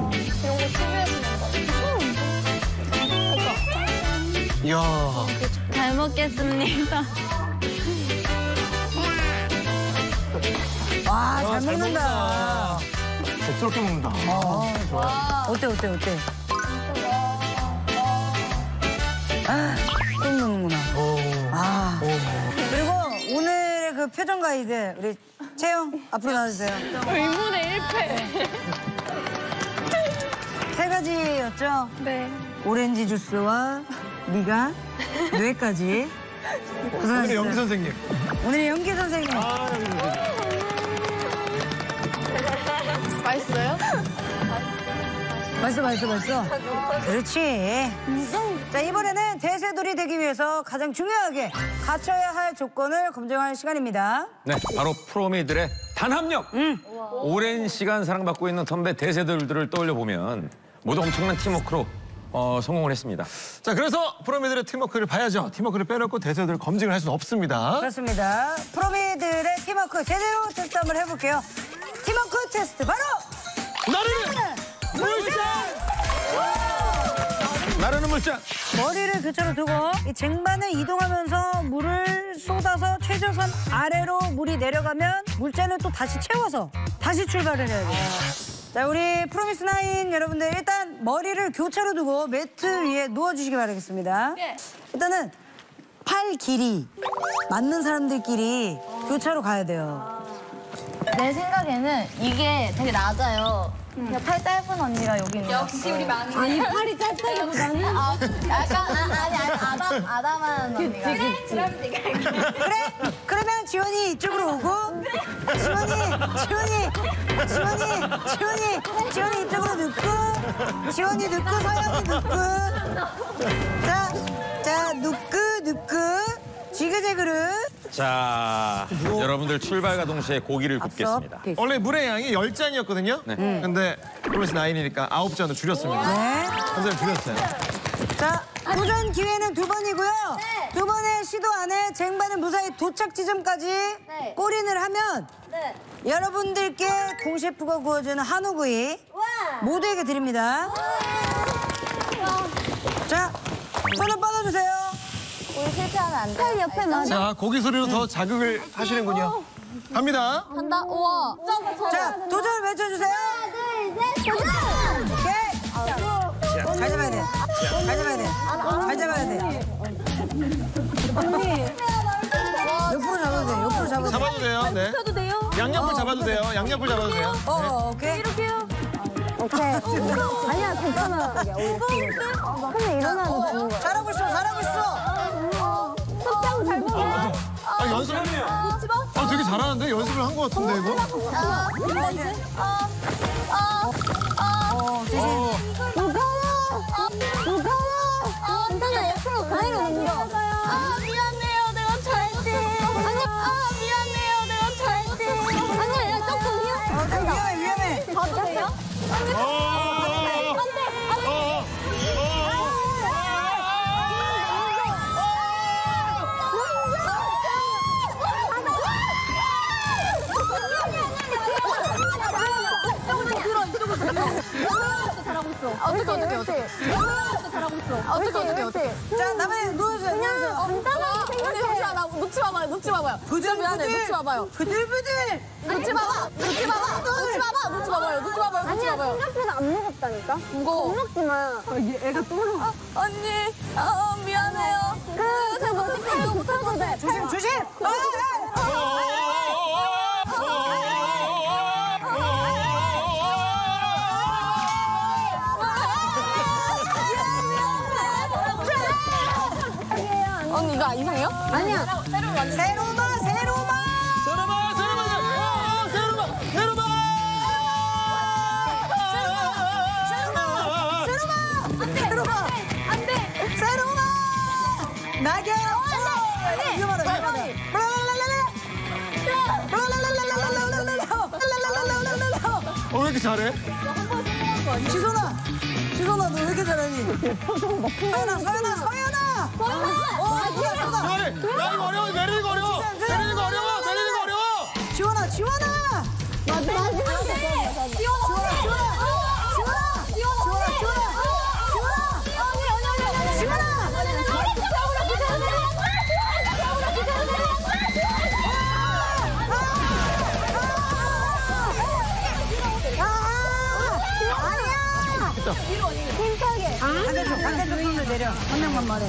Speaker 1: 이야.
Speaker 3: 잘 먹겠습니다.
Speaker 2: 와, 잘
Speaker 1: 아, 잘
Speaker 2: 먹는다.
Speaker 1: 곱스럽게 먹는다.
Speaker 2: 어때, 어때, 어때? 아, 쏙 넣는구나. 아. 그리고 오늘의 그 표정 가이드, 우리 채영, 앞으로 나와주세요.
Speaker 7: 의문의 일 패.
Speaker 2: 세 가지였죠?
Speaker 4: 네.
Speaker 2: 오렌지 주스와 미간, 뇌까지.
Speaker 1: 오늘의
Speaker 2: 고생하셨어요.
Speaker 1: 연기 선생님.
Speaker 2: 오늘의 연기 선생님.
Speaker 1: 아, 연기 선생님.
Speaker 7: 맛있어요?
Speaker 2: 맛있어, 맛있어, 맛있어. 그렇지. 자, 이번에는 대세돌이 되기 위해서 가장 중요하게 갖춰야 할 조건을 검증할 시간입니다.
Speaker 6: 네, 바로 프로미들의 단합력. 오랜 시간 사랑받고 있는 선배 대세들들을 떠올려 보면 모두 엄청난 팀워크로 어, 성공을 했습니다.
Speaker 1: 자, 그래서 프로미들의 팀워크를 봐야죠. 팀워크를 빼놓고 대세들 검증을 할 수는 없습니다.
Speaker 2: 그렇습니다. 프로미들의 팀워크 제대로 테스트 한번 해볼게요. 팀워크 테스트 바로
Speaker 1: 나르는 물장! 나르는 물장!
Speaker 2: 머리를 교차로 두고 이 쟁반을 이동하면서 물을 쏟아서 최저선 아래로 물이 내려가면 물잔을 또 다시 채워서 다시 출발을 해야 돼요. 자, 우리 프로미스 나인 여러분들 일단 머리를 교차로 두고 매트 위에 누워주시기 바라겠습니다. 일단은 팔 길이 맞는 사람들끼리 교차로 가야 돼요.
Speaker 3: 내 생각에는 이게 되게 낮아요. 그냥 팔 짧은 언니가 여기 있는 역시 우리 많이.
Speaker 2: 아니, 팔이 짧다기보다는
Speaker 3: 아, 약간 아, 아니 아니 아담 아담한 언니가. 그래? 그럼 네가
Speaker 2: 그래? 그러면 지원이 이쪽으로 오고 지원이, 지원이, 지원이, 지원이, 지원이 이쪽으로 눕고 지원이 눕고 서영이 눕고 자, 자, 눕고 눕고 지그재그르
Speaker 6: 자, 여러분들 출발과 동시에 고기를 굽겠습니다.
Speaker 2: 앞서.
Speaker 1: 원래 물의 양이 열 잔이었거든요.
Speaker 6: 네.
Speaker 1: 근데 프로미스 나인이니까 아홉 잔으로 줄였습니다.
Speaker 2: 네.
Speaker 1: 한 잔 줄였어요.
Speaker 2: 자, 도전 기회는 두 번이고요. 두 번의 시도 안에 쟁반은 무사히 도착 지점까지
Speaker 3: 네.
Speaker 2: 골인을 하면
Speaker 3: 네.
Speaker 2: 여러분들께 공 셰프가 구워주는 한우구이 모두에게 드립니다. 자, 손을 뻗어주세요.
Speaker 3: 우리 실패하면 안 돼. 팔 옆에 놔.
Speaker 1: 자, 고기 소리로 더 자극을 하시는군요. 갑니다.
Speaker 3: 간다. 우와.
Speaker 2: 자, 도전을 외쳐주세요.
Speaker 3: 하나, 둘, 셋, 도전!
Speaker 2: 오케이. 잘 잡아야 돼. 잘 잡아야 돼. 잘 잡아야 돼. 옆으로 잡아도 돼. 옆으로 잡아도 돼.
Speaker 1: 잡아도 돼요. 네.
Speaker 3: 해도 돼요?
Speaker 1: 양옆을 잡아도 돼요. 양옆을 잡아도 돼요.
Speaker 2: 어, 오케이.
Speaker 3: 이렇게요? 오케이. 아니야, 괜찮아. 근데 일어나면 되는 거야.
Speaker 2: 잘하고 있어. 잘하고 있어.
Speaker 3: 속장 잘 먹어.
Speaker 1: 아, 연습하네요. 아, 되게 잘하는데? 연습을 한 것 같은데, 이거?
Speaker 3: 아, 이제. 아, 아, 아.
Speaker 2: 어, 조심.
Speaker 1: 어,
Speaker 3: 무거워. 아, 무거워. 아, 괜찮아. 옆으로 가위로 넘겨. 아, 미안해요. 내가 잘했지. 아니, 아, 미안해요. 내가 잘했지. 아니야, 야, 조금 위험해.
Speaker 2: 어, 위험해, 위험해.
Speaker 3: 봐도 돼요?
Speaker 1: 어,
Speaker 3: 잘하고 있어. 어떻게 어떻게 어떻게. 잘하고 있어. 어떻게 어떻게 어떻게.
Speaker 2: 자, 나머지 누워주세요.
Speaker 3: 그냥 간단하게 생각해. 나 놓지 마봐요. 놓지 마봐요. 진짜 미안해. 놓지 마봐요.
Speaker 2: 부들부들.
Speaker 3: 놓지 마봐. 놓지 마봐. 놓지 마봐. 놓지 마봐요. 놓지 마봐요. 놓지 마봐요.
Speaker 4: 생각보다 안 무겁다니까?
Speaker 3: 무거워.
Speaker 4: 겁먹지 마.
Speaker 3: 애가 또 올라. 언니, 아 미안해요. 그 제가 뭐 못하고 못하고 돼.
Speaker 2: 조심, 조심.
Speaker 3: 언니 이거 이상해요?
Speaker 2: 아니야. 세로마, 세로마.
Speaker 1: 세로마, 세로마, 세로마, 세로마, 세로마.
Speaker 2: 세로마.
Speaker 3: 안 돼.
Speaker 2: 세로마. 나게. 이거 봐라, 이거 봐라.
Speaker 1: 어, 왜 이렇게 잘해?
Speaker 2: 지선아, 지선아, 너 왜 이렇게 잘하니? 서연아, 서연아, 서연아. 어, 지선아.
Speaker 1: 지원이, 나 이거 어려워. 내리는 거 어려워. 내리는 거 어려워. 내리는 거 어려워.
Speaker 2: 지원아, 지원아.
Speaker 3: 맞아.
Speaker 2: 지원아, 지원아. 지원아, 지원아. 지원아, 지원아. 지원아. 지원아.
Speaker 3: 힘차게.
Speaker 2: 반대쪽, 반대쪽 손을 내려. 한 명만 말해.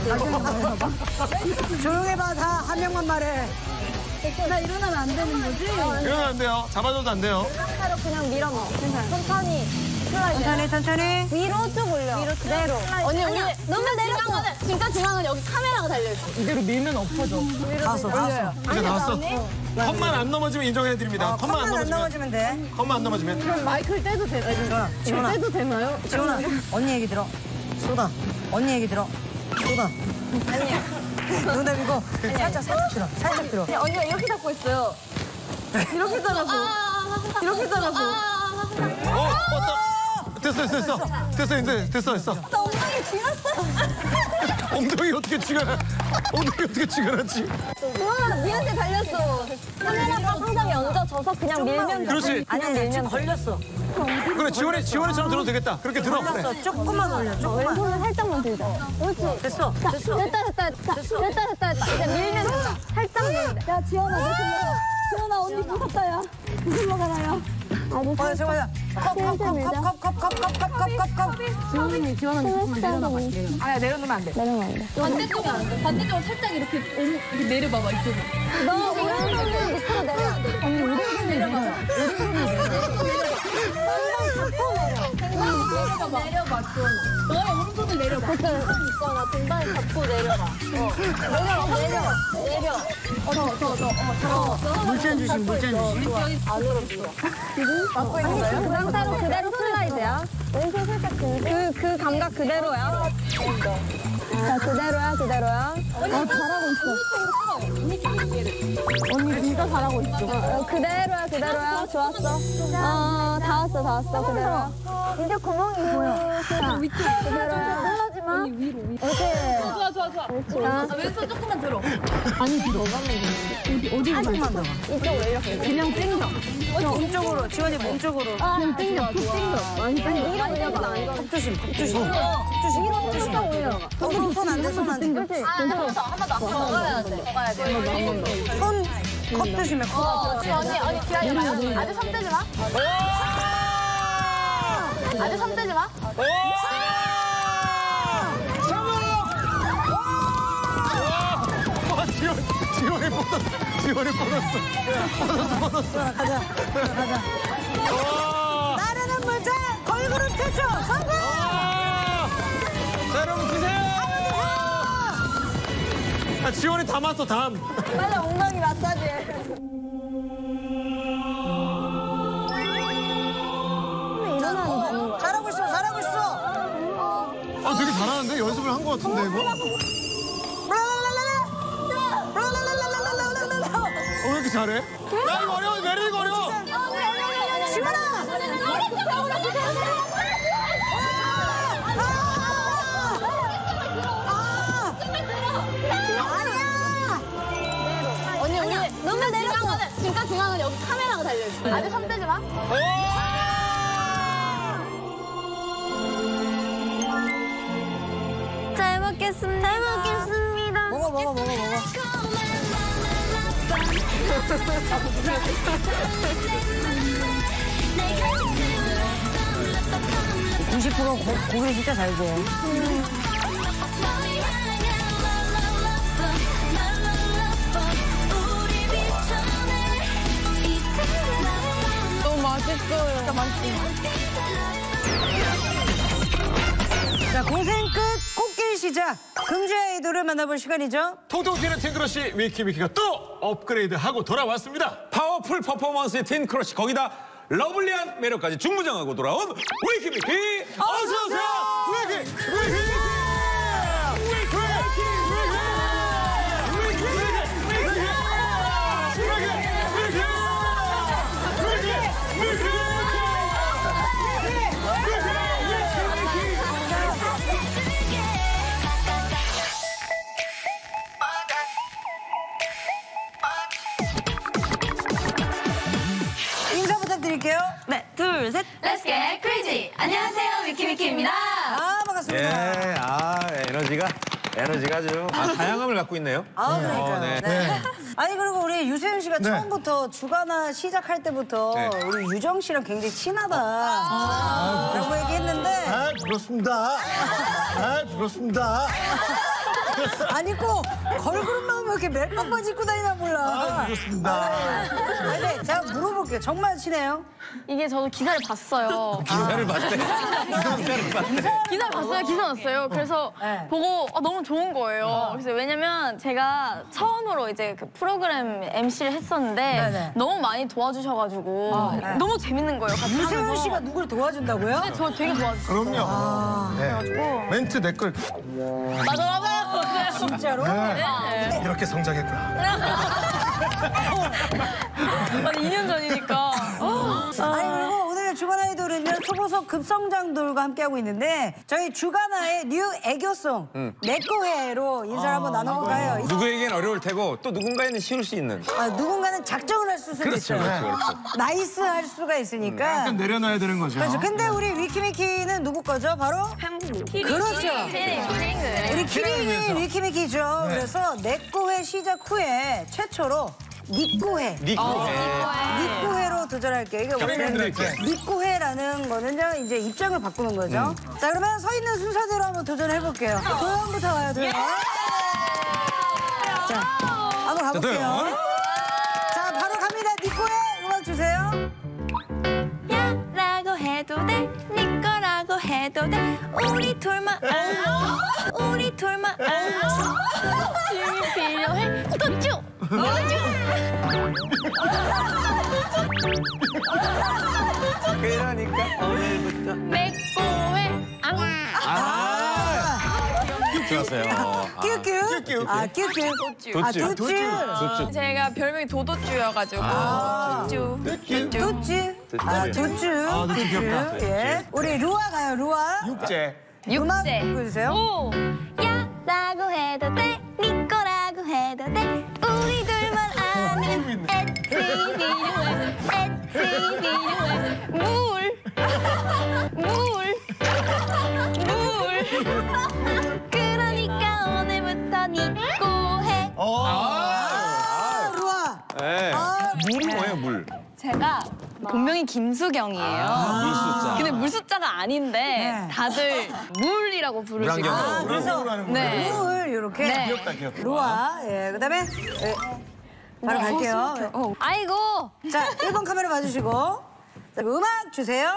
Speaker 2: 조용히 봐, 다 한 명만 말해.
Speaker 3: 나 일어나면 안 되는 거지?
Speaker 1: 이러면 안 돼요. 잡아줘도 안 돼요.
Speaker 3: 상태로 그냥 밀어 넣어. 천천히.
Speaker 2: 천천히, 천천히.
Speaker 3: 위로 쭉 올려. 위로 그대로. 언니, 언니. 너무 내려가. 진짜 중앙은 여기 카메라가 달려있어.
Speaker 5: 이대로 밀면 엎어져.
Speaker 2: 나왔어, 나왔어.
Speaker 1: 이제 나왔어. 컵만 안 넘어지면 인정해드립니다. 컵만 안
Speaker 2: 컵만 안
Speaker 1: 넘어지면.
Speaker 2: 넘어지면 돼.
Speaker 1: 컵만 안 넘어지면.
Speaker 3: 마이크를 떼도 되나요?
Speaker 2: 지원아, 지원아.
Speaker 3: 떼도 되나요?
Speaker 2: 지원아, 언니 얘기 들어. 쏟아. 언니 얘기 들어. 쏟아.
Speaker 3: 아니야.
Speaker 2: 눈 내밀고 살짝, 살짝 들어. 살짝 들어.
Speaker 3: 아니, 언니가 이렇게 잡고 있어요. 이렇게 잘라서. 이렇게 잘라서.
Speaker 1: 어, 왔다. 됐어, 됐어, 됐어. 됐어, 이제 됐어, 됐어.
Speaker 3: 나 엉덩이 쥐났어.
Speaker 1: 엉덩이 어떻게 쥐가 나? 엉덩이 어떻게 쥐가 났지?
Speaker 3: 우와, 니한테 달렸어. 카메라가 항상 얹어져서 그냥 밀면 돼.
Speaker 1: 그렇지.
Speaker 2: 아니, 아니, 지금 걸렸어.
Speaker 1: 그래, 지원이, 지원이처럼 들어도 되겠다. 그렇게 들어. 그래.
Speaker 2: 걸렸어. 조금만 올려, 조금만.
Speaker 3: 왼손을 살짝만 들자. 옳지.
Speaker 2: 됐어,
Speaker 3: 자,
Speaker 2: 됐어.
Speaker 3: 됐다, 됐다, 됐다. 됐다, 됐다, 됐다. 이제 밀면 된다. 살짝 밀면 돼. 야, 지원아, 무슨 말 지원아, 언니 무섭다, 야. 무슨 말 가나요?
Speaker 2: 어, 잠깐만. 컵, 컵, 컵, 컵, 컵, 컵, 컵, 컵, 컵, 컵, 컵.
Speaker 3: 지원이, 지원아, 조금만 내려놔봐.
Speaker 2: 아야, 내려놓으면 안 돼.
Speaker 3: 내려놓으면 안 돼.
Speaker 8: 반대쪽은 안 돼. 반대쪽은 살짝 이렇게, 오른, 이렇게 내려봐봐, 이쪽으로.
Speaker 3: 너 오른손을 밑으로 내려. 언니, 오른손을 내려봐요. 오른손을 내려봐.
Speaker 8: 내려봐, 지원아. 너의 오른손을 내려봐.
Speaker 3: 그때 있거나 등발 잡고 내려봐. 어. 내려, 내려, 내려. 어, 더, 더, 더. 어, 더.
Speaker 2: 물잔 주심, 물잔 주심.
Speaker 3: 안으로 밀어. 지금? 맞고 있는 거예요? 그 상태로 그대로 슬라이드야. 왼손 살짝 들고. 그, 그 감각 그대로야. 자, 그대로야, 그대로야. 어, 잘하고 있어. 언니 진짜 잘하고 있어. 어, 그대로야, 그대로야. 좋았어. 어, 다 왔어, 다 왔어. 그대로야. 이제 구멍이 보여. 그대로야. 놀라지 마.
Speaker 8: 언니 위로, 위로.
Speaker 3: 오케이.
Speaker 8: 좋아, 좋아, 좋아.
Speaker 3: 자,
Speaker 8: 아, 왼손 조금만 들어.
Speaker 3: 아니, 들어. 어디, 어디로
Speaker 2: 조금만 더.
Speaker 3: 이쪽으로 이렇게. 그냥 땡겨.
Speaker 2: 몸쪽으로, 지원이 몸쪽으로.
Speaker 3: 그냥 땡겨, 푹 땡겨. 많이 땡겨. 위로 올려봐.
Speaker 2: 컵 조심, 컵 조심. 컵 조심, 컵 조심.
Speaker 3: 살짝 올려.
Speaker 2: 어, 손안 돼, 손 안 돼.
Speaker 3: 그렇지.
Speaker 8: 한번더 한번 더 앞으로 가야 돼. 더 가야 돼.
Speaker 2: 손, 컵 조심해, 컵.
Speaker 8: 어, 언니, 언니 기다려봐요. 아주 손 떼지 마. 아주 손 떼지 마.
Speaker 1: 와, 지원, 지원이 뻗었어. 지원이 뻗었어. 뻗었어, 뻗었어.
Speaker 2: 가자, 가자.
Speaker 1: 와.
Speaker 2: 나르는 물자, 걸그룹 태초, 성공!
Speaker 1: 자, 여러분 드세요. 아, 지원이 담았어, 담.
Speaker 3: 빨리 엉덩이 마사지 해. 일어나면 되는 거야.
Speaker 2: 잘하고 있어, 잘하고 있어.
Speaker 1: 아, 되게 잘하는데? 연습을 한 것 같은데, 이거? 어, 왜 이렇게 잘해? 야, 이거 어려워. 내리는 거 어려워.
Speaker 2: 지원아!
Speaker 3: 언니, 언니, 눈을 내려서. 진짜 중앙은 여기 카메라가 달려있어. 아주 손 떼지 마.
Speaker 1: 오!
Speaker 3: 먹겠습니다. 잘 먹겠습니다.
Speaker 2: 먹어 먹어 먹어 먹어. 구십 퍼센트 고, 고기를 진짜 잘 구워.
Speaker 7: 너무 맛있어요. 진짜 맛있어요.
Speaker 2: 자, 고생 끝 꽃길 시작. 금주의 아이돌을 만나볼 시간이죠.
Speaker 1: 통통 튀는 팅크러쉬 위키위키가 또 업그레이드하고 돌아왔습니다.
Speaker 6: 파워풀 퍼포먼스의 틴 크러쉬 거기다 러블리한 매력까지 중무장하고 돌아온 위키위키 어서 오세요.
Speaker 1: 위키 위키
Speaker 2: 인사 부탁드릴게요.
Speaker 7: 네, 둘, 셋.
Speaker 4: Let's get crazy. 안녕하세요, 위키위키입니다.
Speaker 2: 아, 반갑습니다.
Speaker 6: 예, 아 에너지가 에너지가 아주 아, 다양함을 갖고 있네요.
Speaker 2: 아, 그러니까요.
Speaker 6: 어, 네.
Speaker 2: 네. 아니, 그리고 우리 유세윤 씨가
Speaker 1: 네.
Speaker 2: 처음부터 주간화 시작할 때부터
Speaker 6: 네.
Speaker 2: 우리 유정 씨랑 굉장히 친하다. 라고 얘기했는데.
Speaker 1: 아, 그렇습니다. 아, 그렇습니다.
Speaker 2: 아니, 꼭 걸그룹 나오면 이렇게 멜빵 바지 입고 다니나 몰라.
Speaker 1: 아, 그렇습니다.
Speaker 2: 아니, 제가 물어볼게요. 정말 친해요?
Speaker 7: 이게 저도 기사를 봤어요.
Speaker 6: 기사를 봤대. 기사를 봤대.
Speaker 7: 기사 봤어요. 기사 났어요. 그래서
Speaker 2: 네.
Speaker 7: 보고 아, 너무 좋은 거예요. 그래서 왜냐면 제가 처음으로 이제 그 프로그램 엠씨를 했었는데
Speaker 2: 네네.
Speaker 7: 너무 많이 도와주셔가지고
Speaker 2: 네.
Speaker 7: 너무 재밌는 거예요. 같이
Speaker 2: 유세윤
Speaker 7: 하면서.
Speaker 2: 씨가 누굴 도와준다고요?
Speaker 7: 근데 저 되게 도와주셨어요.
Speaker 1: 그럼요. 네. 멘트 댓글
Speaker 7: 맞아, 맞아요. 맞아요.
Speaker 2: 진짜로?
Speaker 7: 네.
Speaker 1: 이렇게 성장했구나.
Speaker 7: 한 이 년 전이니까.
Speaker 2: 아니, 그리고 오늘 주간 아이돌은요, 초보석 급성장돌과 함께하고 있는데, 저희 주간아의 뉴 애교송, 내꺼해로 인사를 한번 나눠볼까요?
Speaker 6: 누구에겐 어려울 테고 또 누군가에는 쉬울 수 있는.
Speaker 2: 아, 누군가는 작정을 할 수도
Speaker 6: 그렇죠,
Speaker 2: 있어요.
Speaker 6: 그렇죠, 그렇죠.
Speaker 2: 나이스 할 수가 있으니까.
Speaker 1: 약간 내려놔야 되는 거죠.
Speaker 2: 그렇죠. 근데 우리 위키미키는 누구 거죠? 바로? 그렇죠. 우리 키링이 위키미키죠. 그래서 내꺼해 시작 후에 최초로 니꺼해.
Speaker 6: 니코해.
Speaker 2: 니꺼해로 도전할게요. 이게 원래
Speaker 1: 드릴게.
Speaker 2: 니꺼해라는 거는요, 이제 입장을 바꾸는 거죠. 자, 그러면 서 있는 순서대로 한번 도전해볼게요. 도연부터 와요, 도연. 자, 한번 가볼게요.
Speaker 6: 도연.
Speaker 2: 자, 바로 갑니다. 니꺼해 음악 주세요.
Speaker 3: 야라고 해도 돼, 네 거라고 해도 돼. 우리 둘만 알아, 우리 둘만 알아. 힘이 필요해, 도쭈.
Speaker 6: 그러니까 오늘부터.
Speaker 3: 맥고해, 앙.
Speaker 6: 아, 좋았어요. 아,
Speaker 2: 끼우끼우. 아, 끼우끼우. 아, 도쭈.
Speaker 6: 좋죠.
Speaker 7: 제가 별명이 도도쭈여가지고. 도쭈.
Speaker 2: 도쭈. 아, 도쭈.
Speaker 1: 아, 도쭈 귀엽다.
Speaker 2: 예. 우리 루아 가요, 루아.
Speaker 1: 육제.
Speaker 2: 음악
Speaker 7: 육제.
Speaker 2: 보여주세요.
Speaker 7: 오.
Speaker 3: 야라고 해도 돼, 네 거라고 해도 돼. 우리 둘만 아는 엣지 필요해, 엣지 필요해. 물, 물, 물. 그러니까 오늘부터 네 거해.
Speaker 2: 아, 루아.
Speaker 6: 네. 물은 뭐예요, 물?
Speaker 7: 제가 본명이 김수경이에요.
Speaker 6: 물숫자.
Speaker 7: 근데 물숫자가 아닌데
Speaker 2: 네.
Speaker 7: 다들 물이라고 부르시고.
Speaker 6: 물안경.
Speaker 2: 아, 그래서
Speaker 7: 네.
Speaker 2: 물 이렇게.
Speaker 7: 네.
Speaker 1: 귀엽다, 귀엽다.
Speaker 2: 루아. 예, 그다음에 예, 바로 갈게요. 네.
Speaker 3: 아이고.
Speaker 2: 자, 일 번 카메라 봐주시고. 자, 음악 주세요.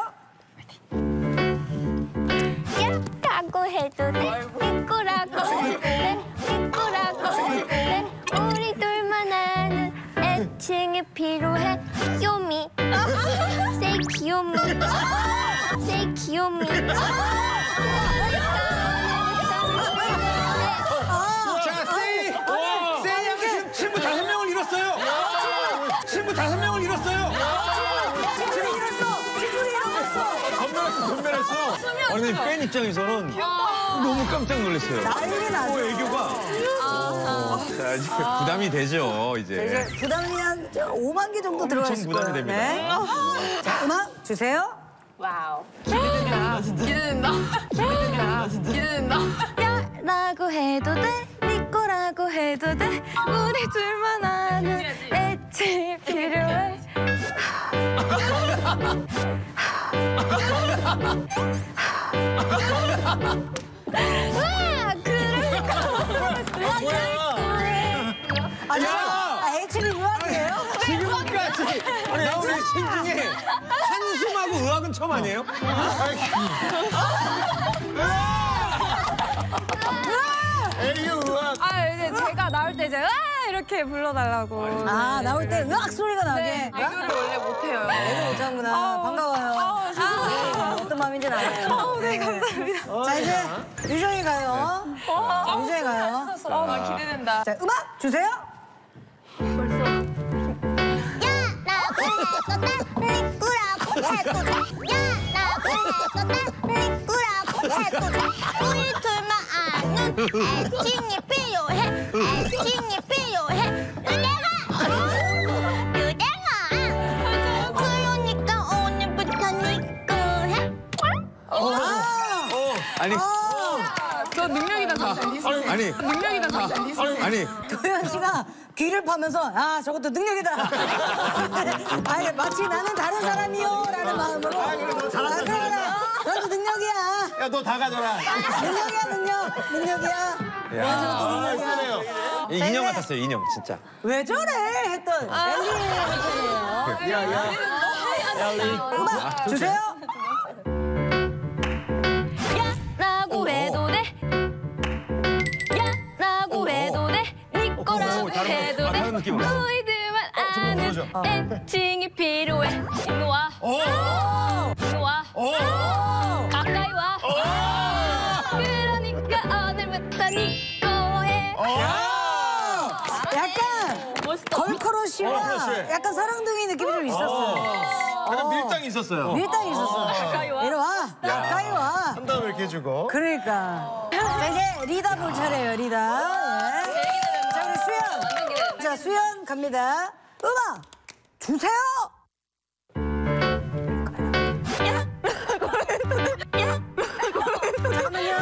Speaker 3: 야라고 해도 돼, 내 거라고 해도 돼, 내 거라고 해도 돼. 우리 둘만 아는 애칭이 필요해. 요미, say 귀요미, say 귀요미.
Speaker 6: 자, 세이! 세이가 지금 친구 다섯 명을 잃었어요! 친구 다섯 명을 잃었어요!
Speaker 2: 친구를 잃었어. 친구를 잃었어.
Speaker 6: 건멸했어, 건멸했어! 아니, 팬 입장에서는 너무 깜짝 놀랐어요.
Speaker 2: 난리 나죠.
Speaker 6: 어, 애교가. 자, 이제 부담이 되죠, 이제.
Speaker 2: 이제 부담이 한 오만 개 정도 들어가 있을
Speaker 6: 부담이
Speaker 2: 거예요.
Speaker 6: 됩니다.
Speaker 2: 네. 자, 음악 주세요.
Speaker 7: 와우. 기대된다. 기대된다. 기대된다. 기대된다.
Speaker 4: 야라고 해도 돼, 네 거라고 해도 돼. 우리 둘만 아는 애칭이 필요해. 와, 그럴까?
Speaker 2: 아니, 아, 애칭이 의학이에요?
Speaker 5: 지금까지 나오는 신 중에 한숨하고 의학은 처음 아니에요?
Speaker 1: 에이유 의학.
Speaker 4: 아, 이제 제가 나올 때 이제 와 이렇게 불러달라고.
Speaker 2: 아, 나올 때 으악 소리가 나게.
Speaker 4: 네, 애교를 원래 못해요.
Speaker 2: 애교 못하는구나. 반가워요. 아, 어떤 마음인지 알아요. 네, 감사합니다. 자, 이제 유정이 가요. 자, 유정이 가요.
Speaker 7: 어, 나 기대된다.
Speaker 2: 자, 음악 주세요.
Speaker 3: 우리 둘만 아는 애칭이 필요해. 애칭이 필요해. 유댕아, 유댕아. 그러니까 오늘부터 니꺼 해.
Speaker 5: 아니,
Speaker 7: 저 능력이다, 다.
Speaker 5: 아니,
Speaker 7: 능력이다, 다.
Speaker 5: 아니.
Speaker 2: 도현 씨가 귀를 파면서 아 저것도 능력이다. 아니 마치 나는 다른 사람이요라는 마음으로. 아 그래 너도 능력이야.
Speaker 1: 야, 너 다 가져라.
Speaker 2: 능력이야 능력 능력이야. 와 저것도 능력이야.
Speaker 5: 이 인형 같았어요, 인형, 진짜.
Speaker 2: 왜 저래 했던 엔딩 해주세요. 음악 주세요.
Speaker 4: 야라고 해도 돼. 야라고 해도 돼. 네 거라고
Speaker 5: 다른 거,
Speaker 4: 해도
Speaker 5: 아,
Speaker 4: 돼.
Speaker 5: 다른 느낌으로.
Speaker 4: 너희들만 아는 애칭이 필요해. 일로 와. 일로 와. 가까이 와. 그러니까 오늘부터 네 거해.
Speaker 2: 약간 걸크러쉬와
Speaker 1: 걸크러쉬.
Speaker 2: 약간 사랑둥이 느낌이 좀 있었어.
Speaker 1: 약간 밀당이 있었어요.
Speaker 2: 밀당이 있었어. 이리 와. 가까이 와.
Speaker 1: 한 다음에 이렇게 해주고.
Speaker 2: 그러니까. 자, 이제 리다 볼 차례예요, 리다. 예. 자, 우리 수연. 자, 수연 갑니다. 음악 주세요. 잠깐만요.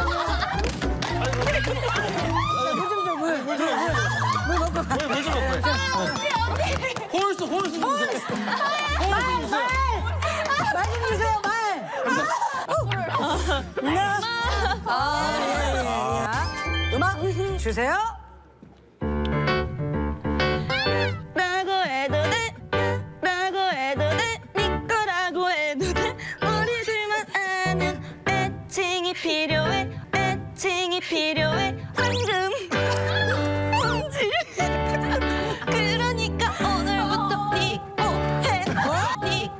Speaker 2: 물좀 줘, 물. 물, 물, 물 먹고 가.
Speaker 1: 물 좀 먹고. 홀수, 홀수 주세요. 홀수 주세요.
Speaker 2: 말 좀 주세요, 말. 나. 아, 예, 예, 예. 음악 주세요.
Speaker 3: 라고 해도 돼. 라고 해도 돼. 네 거라고 해도 돼. 우리 둘만 아는 애칭이 필요해. 애칭이 필요해. 황금 뭔지. 그러니까 오늘부터 피고해. 피고해.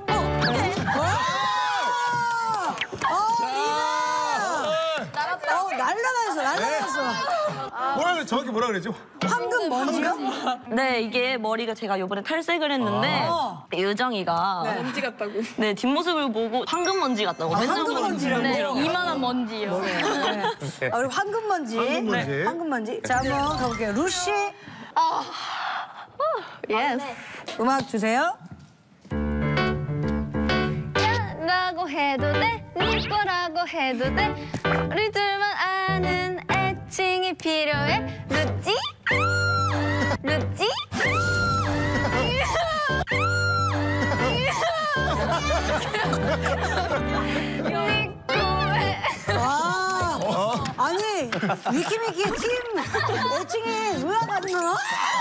Speaker 2: 어, 날라다녔어, 날라다녔어.
Speaker 1: 뭐라 그래? 정확히 뭐라 그랬지?
Speaker 2: 황금 먼지요?
Speaker 8: 네, 이게 머리가 제가 이번에 탈색을 했는데
Speaker 2: 아.
Speaker 8: 유정이가
Speaker 2: 네.
Speaker 7: 먼지 같다고.
Speaker 8: 네 뒷모습을 보고 황금 먼지 같다고.
Speaker 2: 아,
Speaker 8: 왼쪽
Speaker 2: 황금 먼지라고?
Speaker 8: 네,
Speaker 7: 이만한 먼지요.
Speaker 2: 네. 아, 우리 황금 먼지.
Speaker 1: 황금 먼지.
Speaker 2: 네, 황금 먼지. 자, 한번 가볼게요. 루시.
Speaker 7: 예스.
Speaker 2: 음악 주세요.
Speaker 4: 야라고 해도 돼. 네 거라고 해도 돼. 우리 둘만 아는 애칭이 필요해. 루찌? 루찌? 네 거에.
Speaker 2: 와. 아니, 위키미키 팀 애칭이 의학 아닌가?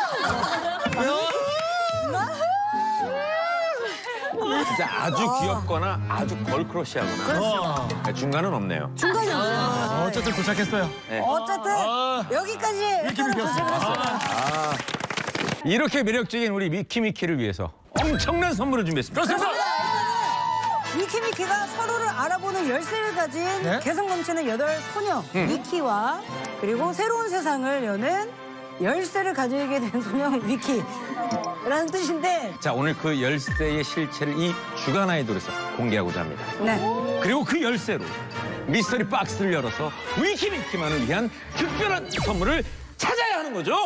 Speaker 6: 진짜 아주 귀엽거나 아주 걸크러쉬하거나 네, 중간은 없네요.
Speaker 2: 중간이 없어요.
Speaker 1: 어쨌든 도착했어요.
Speaker 2: 어쨌든 여기까지 일단은 도착을 했어요.
Speaker 6: 이렇게 매력적인 우리 미키미키를 위해서 엄청난 선물을 준비했습니다.
Speaker 1: 좋습니다.
Speaker 2: 위키미키가 서로를 알아보는 열쇠를 가진
Speaker 1: 네?
Speaker 2: 개성 넘치는 여덟 소녀 위키와 그리고 새로운 세상을 여는 열쇠를 가지게 된 소녀 위키라는 뜻인데
Speaker 6: 자, 오늘 그 열쇠의 실체를 이 주간 아이돌에서 공개하고자 합니다.
Speaker 2: 네.
Speaker 6: 그리고 그 열쇠로 미스터리 박스를 열어서 위키미키만을 위한 특별한 선물을 찾아야 하는 거죠.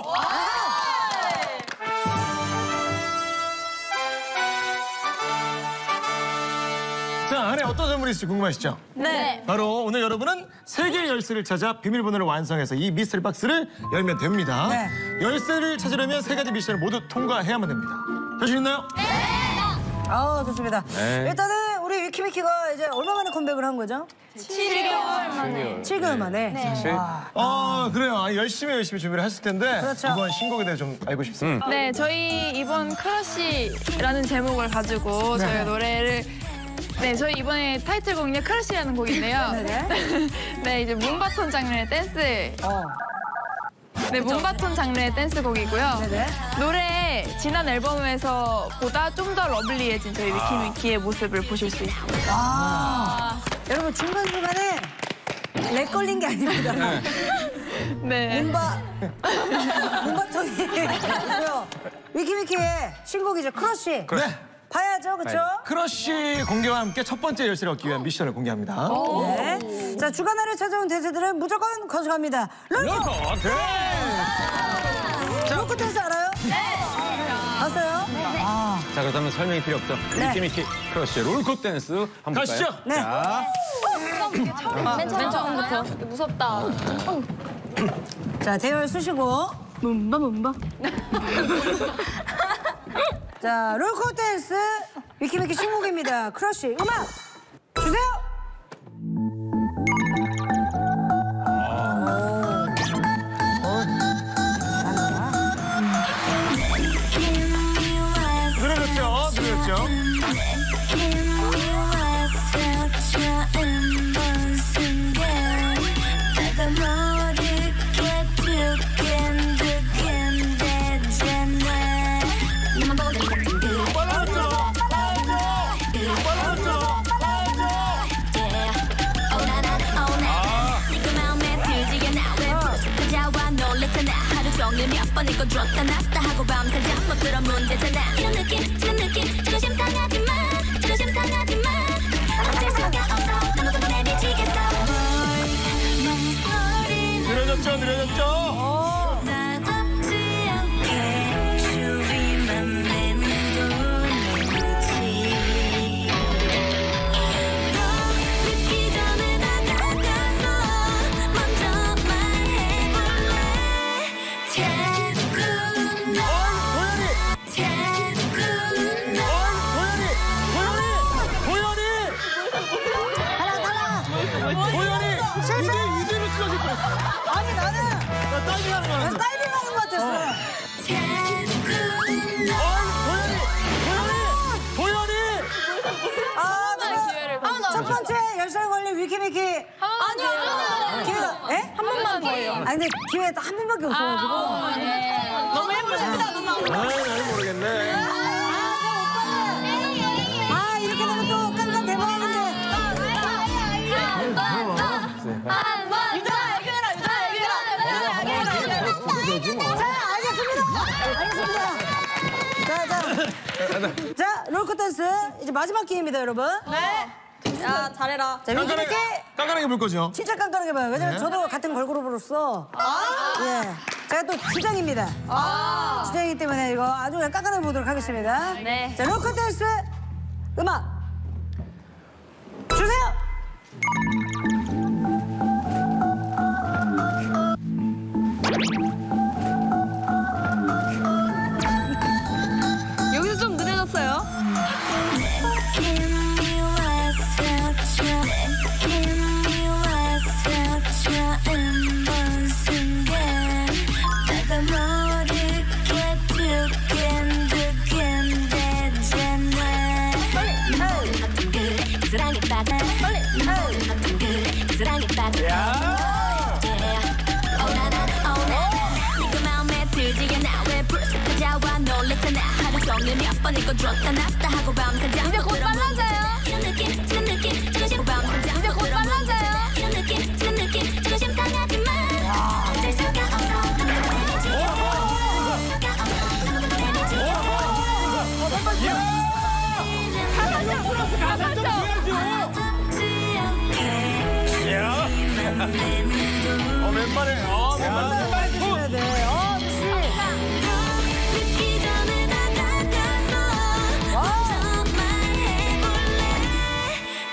Speaker 1: 자, 안에 어떤 선물이 있을지 궁금하시죠?
Speaker 7: 네.
Speaker 1: 바로 오늘 여러분은 세 개의 열쇠를 찾아 비밀번호를 완성해서 이 미스터리 박스를 열면 됩니다.
Speaker 2: 네.
Speaker 1: 열쇠를 찾으려면 세 가지 미션을 모두 통과해야만 됩니다. 자신 있나요?
Speaker 2: 아, 좋습니다.
Speaker 6: 네.
Speaker 2: 일단은 우리 위키미키가 이제 얼마 만에 컴백을 한 거죠?
Speaker 7: 칠 개월 만에.
Speaker 2: 칠 개월 만에.
Speaker 6: 사실
Speaker 1: 어, 그래요. 아, 열심히 열심히 준비를 했을 텐데
Speaker 2: 그렇죠.
Speaker 1: 이번 신곡에 대해 좀 알고 싶습니다.
Speaker 4: 네, 저희 이번 크러쉬라는 제목을 가지고
Speaker 2: 네.
Speaker 4: 저희 노래를 네, 저희 이번에 타이틀곡이 크러쉬라는 곡인데요.
Speaker 2: 네네.
Speaker 4: 네, 이제 문바톤 장르의 댄스.
Speaker 2: 어.
Speaker 4: 네, 문바톤 장르의 댄스곡이고요.
Speaker 2: 네네.
Speaker 4: 노래 지난 앨범에서 보다 좀 더 러블리해진 저희 위키미키의 모습을 보실 수 있습니다.
Speaker 2: 아. 여러분 중간중간에 렉 걸린 게 아닙니다.
Speaker 4: 네.
Speaker 2: 문바 문바톤이고요. 위키미키의 신곡이죠. 크러쉬.
Speaker 1: 네.
Speaker 2: 봐야죠, 그렇죠?
Speaker 1: 크러쉬 공개와 함께 첫 번째 열쇠를 얻기 위한 미션을 공개합니다.
Speaker 2: 네. 자, 주간화를 찾아온 대세들은 무조건 건강합니다. 롤코! 롤코 댄스 알아요? 네. 봤어요? 아.
Speaker 6: 자, 그렇다면 설명이 필요 없죠.
Speaker 2: 네.
Speaker 6: 위키미키 크러쉬의 롤코 댄스 한번 볼까요?
Speaker 1: 가시죠.
Speaker 2: 네.
Speaker 6: 자,
Speaker 7: 맨 처음부터. 무섭다.
Speaker 2: 자, 대열 쓰시고.
Speaker 4: 문바 문바.
Speaker 2: 자, 롤코 댄스 위키미키 신곡입니다. 크러쉬 음악 주세요.
Speaker 1: 늘어졌죠? 늘어졌죠?
Speaker 3: 몇 번 읽고 들었다 놨다 하고 밤새 잠 못 들어 문제잖아. 이런 느낌 지금 느낌 자존심 상하지 마 자존심 상하지 마 어쩔 수가 없어 너무도 내비치겠어.
Speaker 1: 늘어졌죠? 늘어졌죠?
Speaker 3: 나답지 않게 주위만 맴도는지 더 늦기 전에 다가가서 먼저 말해볼래.
Speaker 1: 도현이! 이게 이대로 쓰러질 뻔했어.
Speaker 2: 아니 나는
Speaker 1: 나 다이빙하는 거
Speaker 2: 난
Speaker 1: 같았어.
Speaker 2: 다이빙하는 것 같았어.
Speaker 1: 도현이! 도현이!
Speaker 2: 아, 그럼 첫 번째 열쇠 걸린 위키미키
Speaker 7: 아니요.
Speaker 2: 기회가 에?
Speaker 7: 한 번만 더요.
Speaker 2: 아니 근데 기회 딱 한 번밖에 없어가지고.
Speaker 7: 너무 예쁘십니다, 누나.
Speaker 1: 아, 나는 모르겠네.
Speaker 2: 아 이렇게 되면 또 깜깜 대박인데.
Speaker 7: 유자, 얘기해라, 유자, 얘기해라.
Speaker 2: 자 알겠습니다. 알겠습니다. 자, 자, 자 롤코 댄스 이제 마지막 기회입니다, 여러분.
Speaker 7: 네. 야, 잘해라.
Speaker 2: 자 위키미키
Speaker 1: 깐깐하게, 깐깐하게 볼 거죠?
Speaker 2: 진짜 깐깐하게 봐요. 왜냐면 저도 같은 걸그룹으로서 예 제가 또 주장입니다. 주장이기 때문에 이거 아주 그냥 깐깐하게 보도록 하겠습니다.
Speaker 7: 네.
Speaker 2: 자 롤코 댄스 음악 주세요.
Speaker 4: 여기서 좀 느려졌어요.
Speaker 3: 몇 번 읽고 들었다 놨다 하고 밤새 잠
Speaker 7: 이제 곧 빨라져요.
Speaker 3: 이런 느낌 지금 느낌 자존심 밤새 잠
Speaker 7: 이제 곧 빨라져요.
Speaker 3: 이런 느낌 지금 느낌 자존심 상하지 마 어쩔 수가 없어
Speaker 1: 어, 왼발에, 어, 왼발에.
Speaker 2: 빨리 주셔야 돼. 어,
Speaker 3: 늦기 전에 다가가서 먼저 말해볼래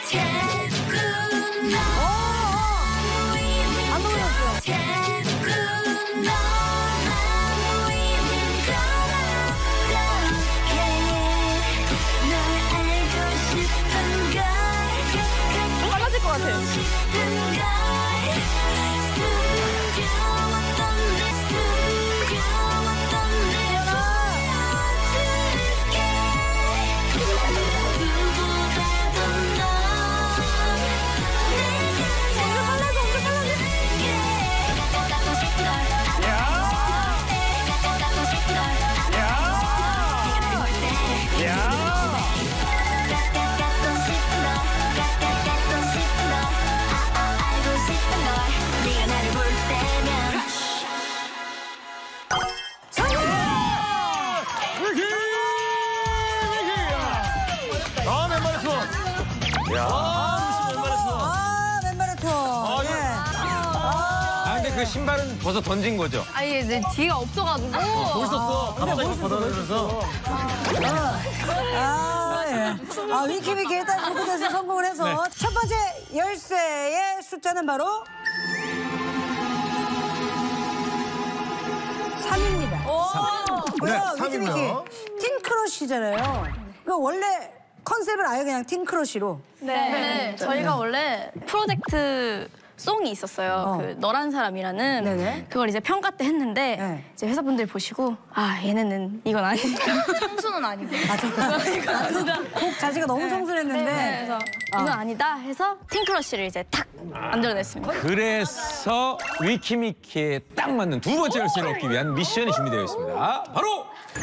Speaker 1: 아, 왼발에서.
Speaker 2: 아, 왼발에 투어. 예.
Speaker 6: 아, 근데 그 신발은 벗어 던진 거죠?
Speaker 7: 아니 이제 뒤가 없어가지고.
Speaker 1: 멋있었어. 갑자기 받아들여서.
Speaker 2: 아, 예. 아, 위키위키 일단 로코댄스 성공을 해서
Speaker 1: 네.
Speaker 2: 첫 번째 열쇠의 숫자는 바로 삼입니다.
Speaker 1: 네,
Speaker 2: 위키위키
Speaker 1: 삼이고요.
Speaker 2: 틴크러쉬잖아요. 그 원래 컨셉을 아예 그냥 틴크러쉬로.
Speaker 7: 네. 네. 저희가 원래 프로젝트 송이 있었어요.
Speaker 2: 어.
Speaker 7: 그 너란 사람이라는
Speaker 2: 네네.
Speaker 7: 그걸 이제 평가 때 했는데
Speaker 2: 네.
Speaker 7: 이제 회사분들 보시고 아 얘네는 이건 아니니까 청수는 아니고
Speaker 2: 맞아. 곡 자체가 너무 청순했는데.
Speaker 7: 네, 그래서 이건 아니다 해서 팅크러쉬를 이제 탁 만들어냈습니다.
Speaker 6: 그래서 위키미키에 딱 맞는 두 번째 열쇠를 얻기 위한 미션이 준비되어 있습니다. 바로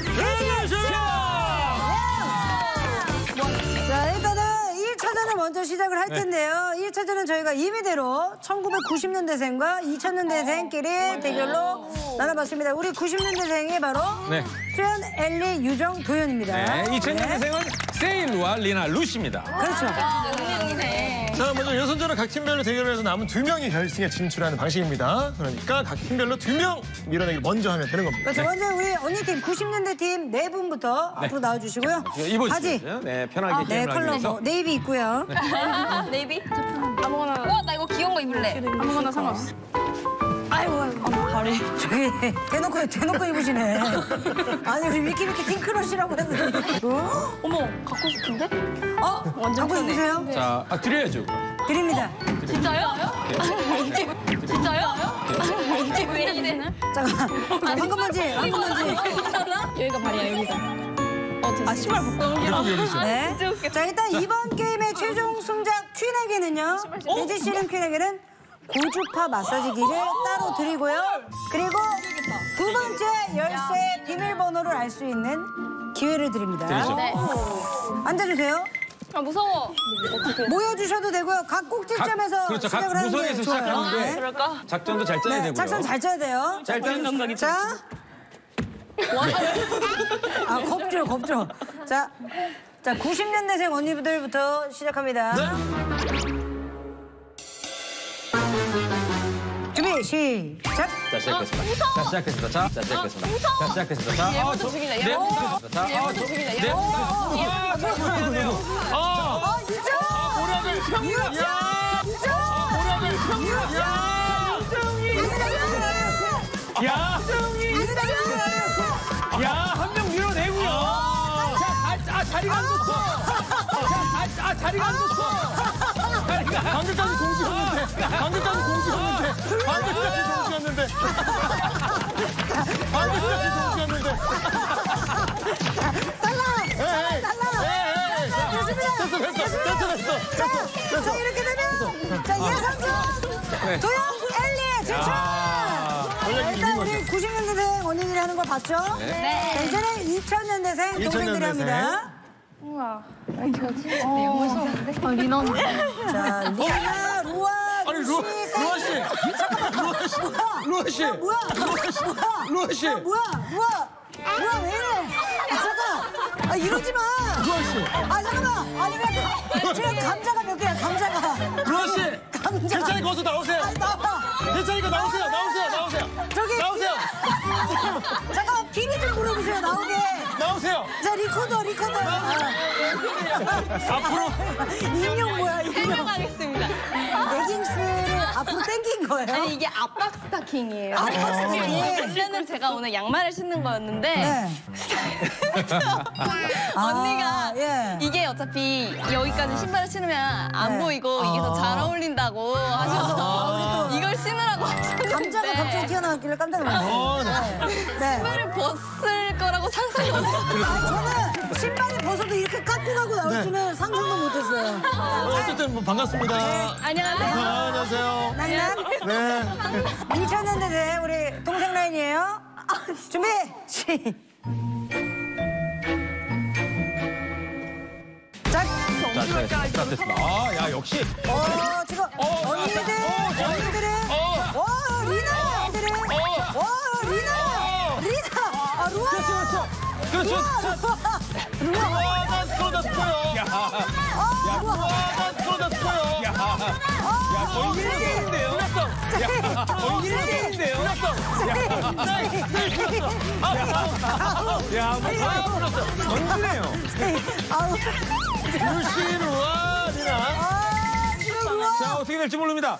Speaker 2: 자, 일단은 일 차전을 먼저 시작을 할 텐데요. 일 차전은 저희가 임의대로 천구백구십 년대생과 이천 년대생끼리 대결로 나눠봤습니다. 우리 구십 년대생이 바로
Speaker 6: 네.
Speaker 2: 수연, 엘리, 유정, 도현입니다.
Speaker 6: 네, 이천 년대생은 세일과 리나, 루시입니다.
Speaker 2: 그렇죠.
Speaker 1: 자, 먼저 여선전은 각 팀별로 대결을 해서 남은 두 명이 결승에 진출하는 방식입니다. 그러니까 각 팀별로 두 명 밀어내기 먼저 하면 되는 겁니다.
Speaker 2: 그렇죠. 먼저 우리 언니 팀 구십 년대 팀 네 분부터 앞으로 나와주시고요.
Speaker 6: 입어주세요.
Speaker 2: 바지.
Speaker 6: 네, 편하게
Speaker 2: 네,
Speaker 6: 게임을 하기
Speaker 2: 컬러
Speaker 6: 위해서.
Speaker 2: 뭐 네이비 있고요.
Speaker 7: 네이비? 아무거나. 와, 나 이거 귀여운 거 입을래. 아무거나 상관없어.
Speaker 2: 아이고, 아이고. 다리. 저기 대놓고 대놓고 입으시네. 아니 우리 위키위키 팅크러쉬라고 했는데. 어?
Speaker 7: 어머, 갖고 싶은데?
Speaker 2: 어?
Speaker 7: 완전
Speaker 2: 갖고
Speaker 7: 편해.
Speaker 2: 입으세요?
Speaker 6: 자, 아, 드려야죠.
Speaker 2: 드립니다.
Speaker 7: 진짜요? 진짜요? 왜 이래?
Speaker 2: 잠깐. 황금먼지, 황금먼지.
Speaker 7: 여기가 발이야, 여기가. 아, 신발 벗고 넘기라고.
Speaker 2: 네. 자, 일단 이번 게임의 최종 승자 퀸에게는요. 예지 씨름 퀸에게는 고주파 마사지기를 따로 드리고요. 그리고 두 번째 열쇠 비밀번호를 알 수 있는 기회를 드립니다.
Speaker 6: 드리죠.
Speaker 7: 네.
Speaker 2: 앉아주세요.
Speaker 7: 아, 무서워.
Speaker 2: 모여주셔도 되고요. 각 꼭지점에서
Speaker 6: 각- 그렇죠. 각
Speaker 2: 시작을 하는 게
Speaker 6: 무선에서
Speaker 2: 좋아요.
Speaker 6: 시작하는데.
Speaker 2: 네.
Speaker 7: 그럴까?
Speaker 6: 작전도 잘 짜야
Speaker 2: 네,
Speaker 6: 되고요.
Speaker 2: 작전 잘 짜야 돼요.
Speaker 6: 자, 일단
Speaker 2: 자. 아, 겁죠, 겁죠. 자, 자, 구십 년대생 언니들부터 시작합니다. 준비, 시작.
Speaker 6: 자, 시작했습니다. 자, 시작했습니다. 자, 자, 시작했습니다. 자, 시작했습니다. 자,
Speaker 7: 얘부터 죽이자,
Speaker 6: 네,
Speaker 7: 얘부터
Speaker 6: 시작했습니다. 자, 아, 저,
Speaker 7: 죽이자,
Speaker 6: 네.
Speaker 7: 얘부터.
Speaker 6: 아, 저, 뭐야, 아,
Speaker 2: 아, 유정!
Speaker 1: 오락을
Speaker 2: 유정! 유정!
Speaker 1: 오락을
Speaker 6: 야, 야, 한 명 밀어내고요. 자, 아, 아, 자리가 안 좋고. 자, 아, 아, 자리가 안 좋고. 자리가
Speaker 1: 방금까지 공주였는데. 방금까지 공주였는데. 방금까지 공주였는데. 방금까지 공주였는데. 달라! 달라! 됐어, 됐어, 됐어, 됐어.
Speaker 2: 자, 자, 이렇게 되면 자, 예선전
Speaker 6: 네.
Speaker 2: 도영, 엘리 진출!
Speaker 6: 아,
Speaker 2: 자, 일단 우리 구십 년대생 언니들이 하는 거 봤죠?
Speaker 7: 네.
Speaker 2: 자, 이제는 이천 년대생 동생들이
Speaker 1: 년대생.
Speaker 2: 합니다.
Speaker 7: 아, 리나 언니.
Speaker 2: 자, 리나, 루아,
Speaker 1: 아니,
Speaker 2: 루시,
Speaker 1: 루-
Speaker 2: 세-
Speaker 1: 루아 씨. 루아 씨. 루아 씨.
Speaker 2: 뭐야? 루아 씨.
Speaker 1: 루아 씨.
Speaker 2: 야, 뭐야? 루아. 루아 왜 이래? 아, 잠깐. 아, 이러지 마.
Speaker 1: 루아 씨.
Speaker 2: 아, 잠깐만. 아니, 왜, 지금 감자가 몇 개야, 감자가.
Speaker 1: 루아 씨.
Speaker 2: 감자가.
Speaker 1: 대찬이 거기서 나오세요.
Speaker 2: 아니, 나와.
Speaker 1: 대찬이가 나오세요. 나오세요. 나오세요.
Speaker 2: 저기.
Speaker 1: 나오세요.
Speaker 2: 잠깐, 비밀 좀 물어보세요, 나오게.
Speaker 1: 나오세요.
Speaker 2: 자, 리코더, 리코더.
Speaker 1: 앞으로.
Speaker 2: 인형 뭐야, 인형.
Speaker 7: 설명하겠습니다.
Speaker 2: 레깅스를 앞으로 당긴 거예요?
Speaker 7: 아니, 이게 압박 스타킹이에요.
Speaker 2: 압박 스타킹.
Speaker 7: 원래는 제가 오늘 양말을 신는 거였는데
Speaker 2: 네.
Speaker 7: 언니가
Speaker 2: 아, 예.
Speaker 7: 이게 어차피 여기까지 신발을 신으면 안
Speaker 2: 네.
Speaker 7: 보이고 이게 더 잘 어울린다고 하셔서
Speaker 2: 아, 우리 또
Speaker 7: 이걸 신으라고 하셨는데
Speaker 2: 감자가 갑자기 튀어나왔길래 깜짝 놀랐어요. 네. 네.
Speaker 7: 신발을 벗을 거라고 상상이 못했어요.
Speaker 2: 아, 저는 신발을 벗어도 이렇게 깎고 가고 나올 줄은 상상도 못했어요.
Speaker 1: 어쨌든 뭐 반갑습니다.
Speaker 7: 안녕하세요.
Speaker 1: 아, 안녕하세요.
Speaker 2: 낭낭.
Speaker 1: 네.
Speaker 2: 이천 년대생 우리 동생 라인이에요. 준비, 시작.
Speaker 6: 자, 됐습니다. 됐습니다. 아, 야, 역시.
Speaker 2: 어, 지금
Speaker 6: 어,
Speaker 2: 언니들,
Speaker 6: 어, 자,
Speaker 2: 언니들의,
Speaker 6: 어.
Speaker 2: 와, 리나, 언니들의,
Speaker 6: 어.
Speaker 2: 와, 리나, 리나, 아, 루아,
Speaker 6: 그렇죠, 그렇죠. 그렇죠.
Speaker 2: 루아, 루아,
Speaker 1: 루아가 쏟았어요.
Speaker 6: 야,
Speaker 2: 아, 루아.
Speaker 1: 루아가
Speaker 5: 거의 일대일인데요. 거의 일대일인데요. 야, 뭐 전주네요.
Speaker 1: 루시루아 니나.
Speaker 5: 자, 어떻게 될지 모릅니다.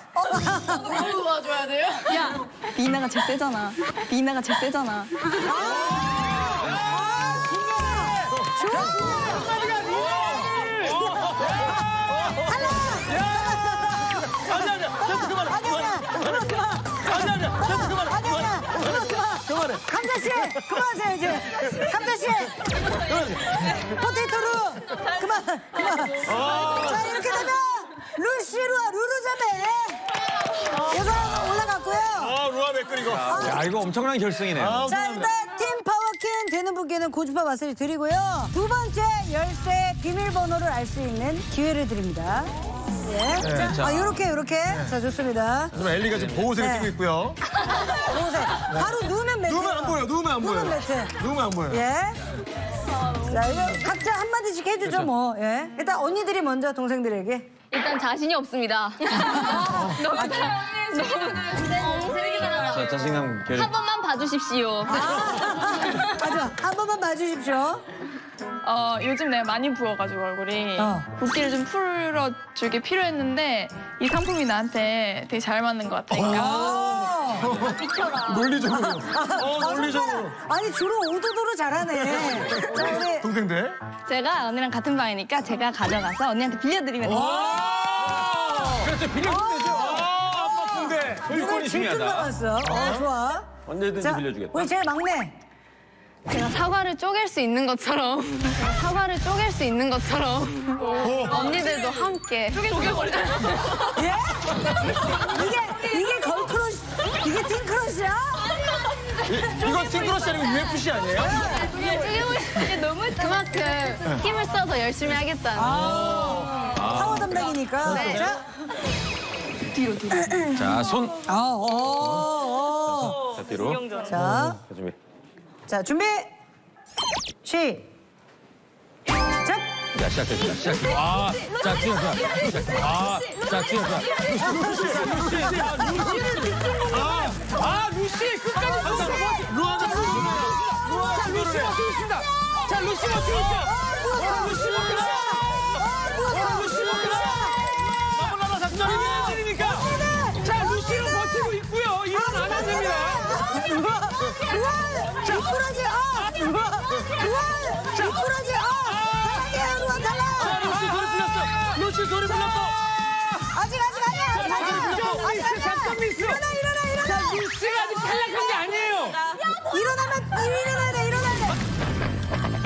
Speaker 4: 야, 미나가 제일 세잖아. 미나가 제일 세잖아.
Speaker 1: 아니 아니야. 셔츠 그만해. 그만해. 아니 아니야. 셔츠 그만해. 그만해. 그만해.
Speaker 2: 감자 씨, 그만하세요 이제. 감자 씨, 포테이토루, 그만, 그만. 자 이렇게 되면 루시루와 루루자매 여섯 올라갔고요.
Speaker 1: 아 루아 맥그리거.
Speaker 5: 야, 이거 엄청난 결승이네요.
Speaker 2: 자 일단 팀 파워킨 되는 분께는 고주파 마사지 드리고요. 두 번째 열쇠 비밀번호를 알 수 있는 기회를 드립니다. 예. 자,
Speaker 5: 자.
Speaker 2: 아, 요렇게 요렇게. 자 좋습니다.
Speaker 1: 하지만 엘리가 지금 보호색을
Speaker 2: 네.
Speaker 1: 띠고 있고요.
Speaker 2: 보세요. 바로 누우면 매트.
Speaker 1: 누우면 안 보여. 누우면 안 보여.
Speaker 2: 누우면 매트.
Speaker 1: 누우면 안 보여.
Speaker 2: 예. 자, 이거 각자 한마디씩 해주죠, 뭐. 예. 일단 언니들이 먼저 동생들에게.
Speaker 7: 일단 자신이 없습니다. 너무 다
Speaker 5: 자, 자신감 결.
Speaker 7: 한 번만 봐주십시오.
Speaker 2: 맞아. 한 번만 봐주십시오.
Speaker 4: 어, 요즘 내가 많이 부어가지고 얼굴이
Speaker 2: 어.
Speaker 4: 붓기를 좀 풀어주기 필요했는데 이 상품이 나한테 되게 잘 맞는 것 같으니까.
Speaker 1: 논리적으로. 어 논리적으로.
Speaker 2: 아니, 주로 오도도로 잘하네. 자, 우리.
Speaker 1: 동생들.
Speaker 7: 제가 언니랑 같은 방이니까 제가 가져가서 언니한테 빌려드리면 돼요.
Speaker 5: 그렇죠. 빌려주면 되죠. 아, 아빠 군대. 소유권이
Speaker 2: 질줄
Speaker 5: 중요하다.
Speaker 2: 나갔어. 어, 좋아.
Speaker 5: 언제든지
Speaker 2: 자,
Speaker 5: 빌려주겠다.
Speaker 2: 우리 제일 막내.
Speaker 7: 제가 사과를 쪼갤 수 있는 것처럼 사과를 쪼갤 수 있는 것처럼 언니들도 함께 쪼개버려.
Speaker 2: 예? 이게, 이게 걸크러쉬, 이게 팀크러쉬야?
Speaker 1: 이거 팀크러쉬 아니고 유에프씨 아니에요?
Speaker 7: 이게 너무 그만큼 힘을 써서 열심히 하겠다는.
Speaker 2: 파워 담당이니까.
Speaker 7: 네.
Speaker 2: 자,
Speaker 5: 자, 손.
Speaker 2: 어, 어, 어.
Speaker 5: 자, 뒤로.
Speaker 2: 자,
Speaker 5: 자, 준비.
Speaker 2: 자, 준비. 시. 작.
Speaker 5: 자, 시작했습니다. 시작. 아, 자, 뛰어, 자. 아, 자, 뛰어, 자. 아, 아, 루시 끝까지 간다. 루아가 루아, 자, 루시 맞추고 있습니다. 자, 루시 맞추고 있어. 자, 루시 맞추고 있어. 자, 루시 맞추고 있어. 마블라라 작전이니까. 자, 루시는 버티고 있고요. 일어나면 됩니다.
Speaker 2: 루아, 미꾸라지, 아! 루아, 루아, 미꾸라지, 아! 사랑해요, 루아, 달라!
Speaker 1: 자, 루시 소리 불렸어. 루시 소리 불렸어.
Speaker 2: 아직, 아직, 아직, 아직, 아직, 아직, 아직,
Speaker 5: 잠깐 미스.
Speaker 2: 일어나, 일어나, 일어나!
Speaker 5: 자, 루시가 아직 탈락한 게 아니에요.
Speaker 2: 일어나면, 일어나야 돼, 일어나야 돼!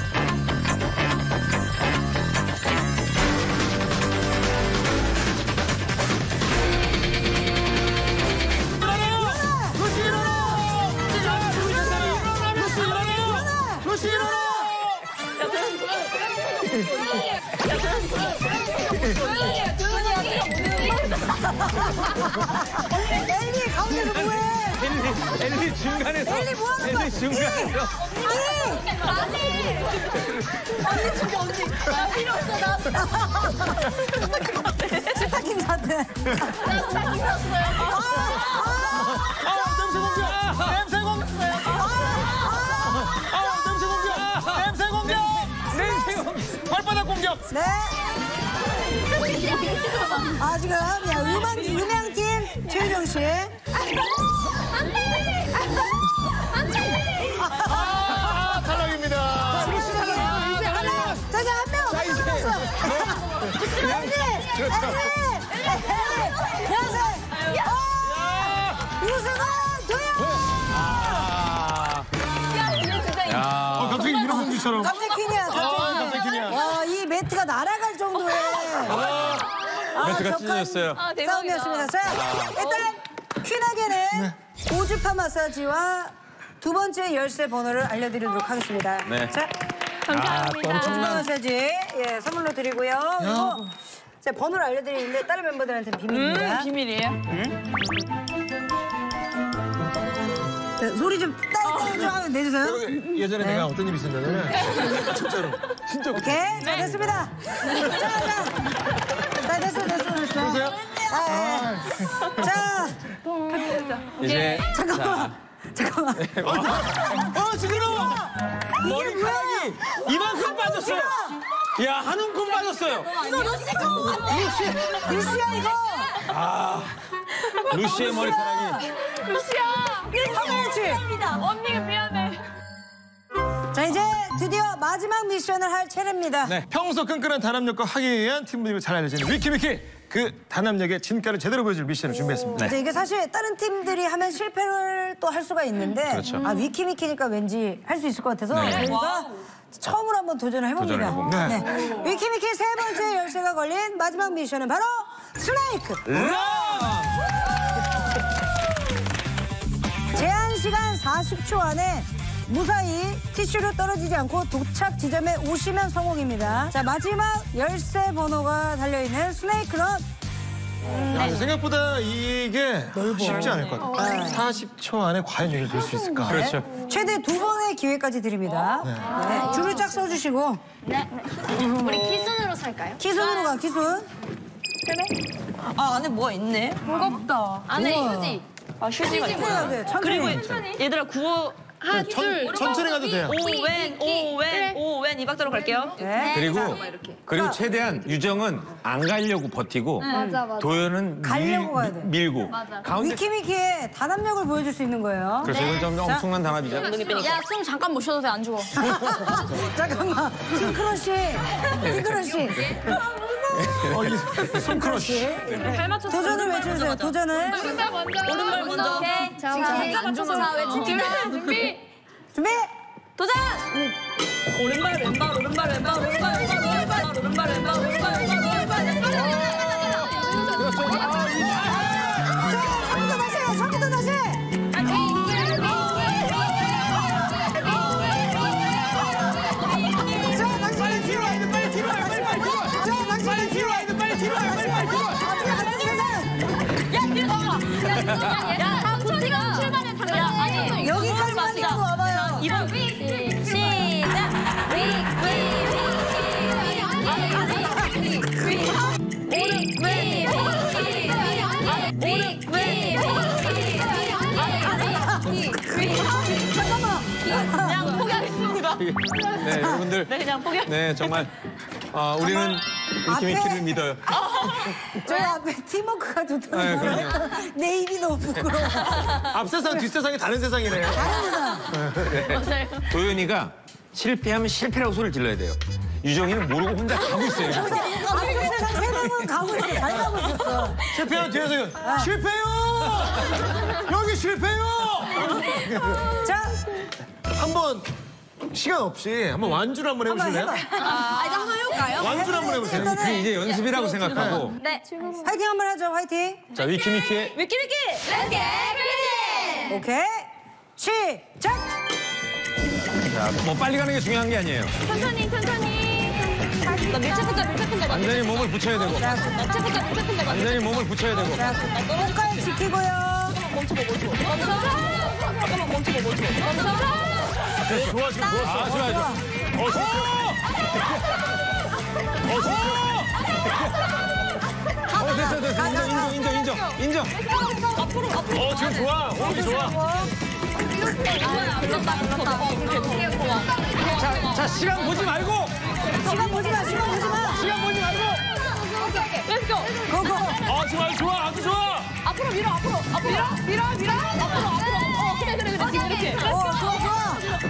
Speaker 1: 루시 일어나. 루시 일어나. 루시 일어나.
Speaker 2: 엘리, 가운데서 뭐해?
Speaker 5: 엘리, 엘리 중간에서.
Speaker 2: 엘리 뭐 하는 거야?
Speaker 5: 엘리 중간에서.
Speaker 2: 스타킹 사태.
Speaker 1: 아, 냄새 공격. 냄새 공격. 아, 냄새 공격. 냄새 공격.
Speaker 5: 냄새 공격.
Speaker 1: 발바닥 공격.
Speaker 2: 네. 아, 지금, 야, 음악, 음향팀 최유정 씨.
Speaker 1: 아, 탈락입니다.
Speaker 2: 이제 하나. 자, 이제 한 명. 한 명 남았어. 엘리! 엘리! 엘리! 여섯! 우승은 도영!
Speaker 5: 야.
Speaker 1: 어, 갑자기 인어공주처럼.
Speaker 2: 갑자기 퀸이야,
Speaker 1: 아,
Speaker 2: 갑자기
Speaker 1: 갑자기
Speaker 2: 퀸.
Speaker 1: 퀸이야.
Speaker 2: 와, 이 매트가 날아갈 정도의. 아,
Speaker 5: 매트가
Speaker 2: 격한
Speaker 5: 찢어졌어요.
Speaker 7: 아, 대박이다.
Speaker 2: 싸움이었습니다. 자, 일단 퀸에게는 고주파 마사지와 두 번째 열쇠 번호를 알려드리도록 하겠습니다.
Speaker 5: 네.
Speaker 2: 자,
Speaker 5: 아, 또
Speaker 2: 고주파
Speaker 5: 엄청난.
Speaker 2: 마사지 예, 선물로 드리고요. 그리고 자, 번호를 알려드리는데 다른 멤버들한테는 비밀입니다.
Speaker 4: 음, 비밀이에요?
Speaker 2: 자, 소리 좀 딸딸 좀 하면 내주세요.
Speaker 1: 예전에 내가 어떤 일이 있었냐면 진짜로 진짜
Speaker 2: 오케이, 자, 됐습니다. 자, 자. 자, 됐어, 됐어, 됐어.
Speaker 1: 보세요.
Speaker 2: 자,
Speaker 6: 이제
Speaker 2: 잠깐만. 잠깐만.
Speaker 5: 어, 징그러워. 머리카락이 이만큼 빠졌어요. 야, 한 움큼 빠졌어요.
Speaker 3: 이거 루시 거 같아.
Speaker 2: 루시야, 이거.
Speaker 6: 아, 루시의 머리카락이.
Speaker 2: 루시야.
Speaker 3: 언니가 미안해.
Speaker 2: 자, 이제 드디어 마지막 미션을 할 차례입니다.
Speaker 1: 네, 평소 끈끈한 단합력과 하기 위한 팀분위기를 잘 알려지는 위키위키 그 단합력의 진가를 제대로 보여줄 미션을 준비했습니다.
Speaker 2: 이제 이게 사실 다른 팀들이 하면 실패를 또 할 수가 있는데
Speaker 6: 그렇죠.
Speaker 2: 아 위키미키니까 왠지 할 수 있을 것 같아서 저희가 처음으로 한번 도전을 해봅니다.
Speaker 6: 도전을
Speaker 1: 해봅니다.
Speaker 2: 네. 위키미키 세 번째 열쇠가 걸린 마지막 미션은 바로 스네이크! 제한 시간 사십 초 안에 무사히 티슈로 떨어지지 않고 도착 지점에 오시면 성공입니다. 자, 마지막 열쇠 번호가 달려있는 스네이크넛.
Speaker 1: 야, 생각보다 이게 쉽지 않을 것 같아요. 사십 초 안에 과연 이걸 볼 수 있을까?
Speaker 6: 그렇죠.
Speaker 2: 최대 두 번의 기회까지 드립니다. 네. 줄을 쫙 써주시고.
Speaker 7: 네. 우리 키순으로 살까요?
Speaker 2: 키순으로 가, 키순.
Speaker 8: 아, 안에 뭐가 있네?
Speaker 7: 무겁다. 안에
Speaker 2: 우와.
Speaker 7: 휴지.
Speaker 8: 아, 휴지가
Speaker 2: 해야
Speaker 8: 있구나.
Speaker 2: 돼, 천천히.
Speaker 8: 그리고 얘들아, 구호.
Speaker 7: 하나,
Speaker 1: 천,
Speaker 7: 둘.
Speaker 1: 천천히 가도 돼요.
Speaker 8: 오웬, 오웬, 오웬 이 박자로 갈게요.
Speaker 2: 네.
Speaker 6: 그리고 그리고 최대한 유정은 안 가려고 버티고
Speaker 7: 맞아, 맞아.
Speaker 6: 도현은
Speaker 2: 가려고 가야 돼.
Speaker 6: 밀고 가운데.
Speaker 2: 위키미키의 단합력을 보여줄 수 있는 거예요.
Speaker 6: 그렇죠. 이건 좀 엄청난 단합이죠.
Speaker 7: 야, 숨 잠깐 못 쉬어도 돼, 안 죽어.
Speaker 2: 잠깐만. 싱크로씨. 싱크로씨.
Speaker 1: 어, 이 손크러쉬.
Speaker 8: 잘 맞춰서.
Speaker 2: 도전을 외쳐주세요. 도전을.
Speaker 8: 오른발 먼저.
Speaker 7: 오케이. 자, 안 죽어. 자, 외칩니다. 준비.
Speaker 2: 준비.
Speaker 8: 도전! 오른발, 왼발, 오른발, 왼발, 오른발, 왼발, 오른발, 오른발, 왼발, 오른발, 왼발, 오른발,
Speaker 2: 처음부터 다시 해요. 처음부터 다시. 자, 당신은 뒤로 와야 돼. 빨리 뒤로 와야 돼. 자, 당신은 뒤로 와야 돼. 빨리 뒤로 와야 돼.
Speaker 8: 야, 뒤로 나와.
Speaker 7: 야, 다 고치가 출발해, 당연히. 야, 아니.
Speaker 2: 여기까지만 이러고 와봐요.
Speaker 8: 이번
Speaker 7: 시작. 위, 위,
Speaker 8: 그냥 포기하겠습니다.
Speaker 6: 네, 여러분들.
Speaker 8: 네, 그냥 포기.
Speaker 6: 네, 정말 아, 우리는 위키미키를 믿어요.
Speaker 2: 저희 앞에 팀워크가
Speaker 6: 네,
Speaker 2: 좋더라고요.
Speaker 6: 그럼요.
Speaker 2: 내 입이 너무 부끄러워.
Speaker 1: 앞세상 뒷세상이 다른 세상이네요.
Speaker 6: 네. 도현이가 실패하면 실패라고 소리를 질러야 돼요. 유정이는 모르고 혼자 가고 있어요.
Speaker 2: 앞에 세상 세 명은 가고 있어. 잘 가고 있었어.
Speaker 1: 실패하면 뒤에서 실패요! 여기 실패요!
Speaker 2: 자,
Speaker 1: 한번 시간 없이 한번 완주를 한번 해보실래요?
Speaker 7: 아, 이제 한번 해볼까요?
Speaker 1: 완주를 한번 해보세요.
Speaker 6: 그게 이제 연습이라고 생각하고.
Speaker 7: 네.
Speaker 2: 화이팅 한번 하죠. 화이팅.
Speaker 6: 자, 위키미키의
Speaker 8: 위키위키!
Speaker 7: Let's get ready!
Speaker 2: 오케이. 시작.
Speaker 6: 자, 뭐 빨리 가는 게 중요한 게 아니에요.
Speaker 8: 천천히, 천천히. 나 밀착한다, 밀착한다.
Speaker 6: 완전히 몸을 붙여야 되고.
Speaker 2: 자,
Speaker 8: 밀착한다, 밀착한다.
Speaker 6: 완전히 몸을 붙여야 되고.
Speaker 2: 자, 꽃갈 지키고요.
Speaker 8: 멈춰봐, 멈춰봐. 멈춰봐. 잠깐만, 멈춰봐, 멈춰봐. 멈춰봐.
Speaker 1: 네, 좋아, 지금 좋았어.
Speaker 6: 아, 좋아요, 좋아.
Speaker 1: 어, 좋아. 어, 좋아.
Speaker 6: 어, 됐어, 됐어. 인정, 인정, 인정, 인정. 인정.
Speaker 8: 앞으로, 앞으로.
Speaker 1: 어, 지금 좋아. 호흡이 좋아.
Speaker 6: 자, 자, 시간 보지 말고.
Speaker 2: 시간 보지 마. 시간 보지 마.
Speaker 6: 시간 보지 말고.
Speaker 8: 렛츠고.
Speaker 2: 고고.
Speaker 1: 어, 좋아, 좋아. 아주 좋아.
Speaker 8: 앞으로 밀어, 앞으로. 앞으로 밀어, 밀어, 밀어. 앞으로, 앞으로. 어, 그래, 그래, 그래. 지금 이렇게.
Speaker 2: 어, 좋아, 좋아.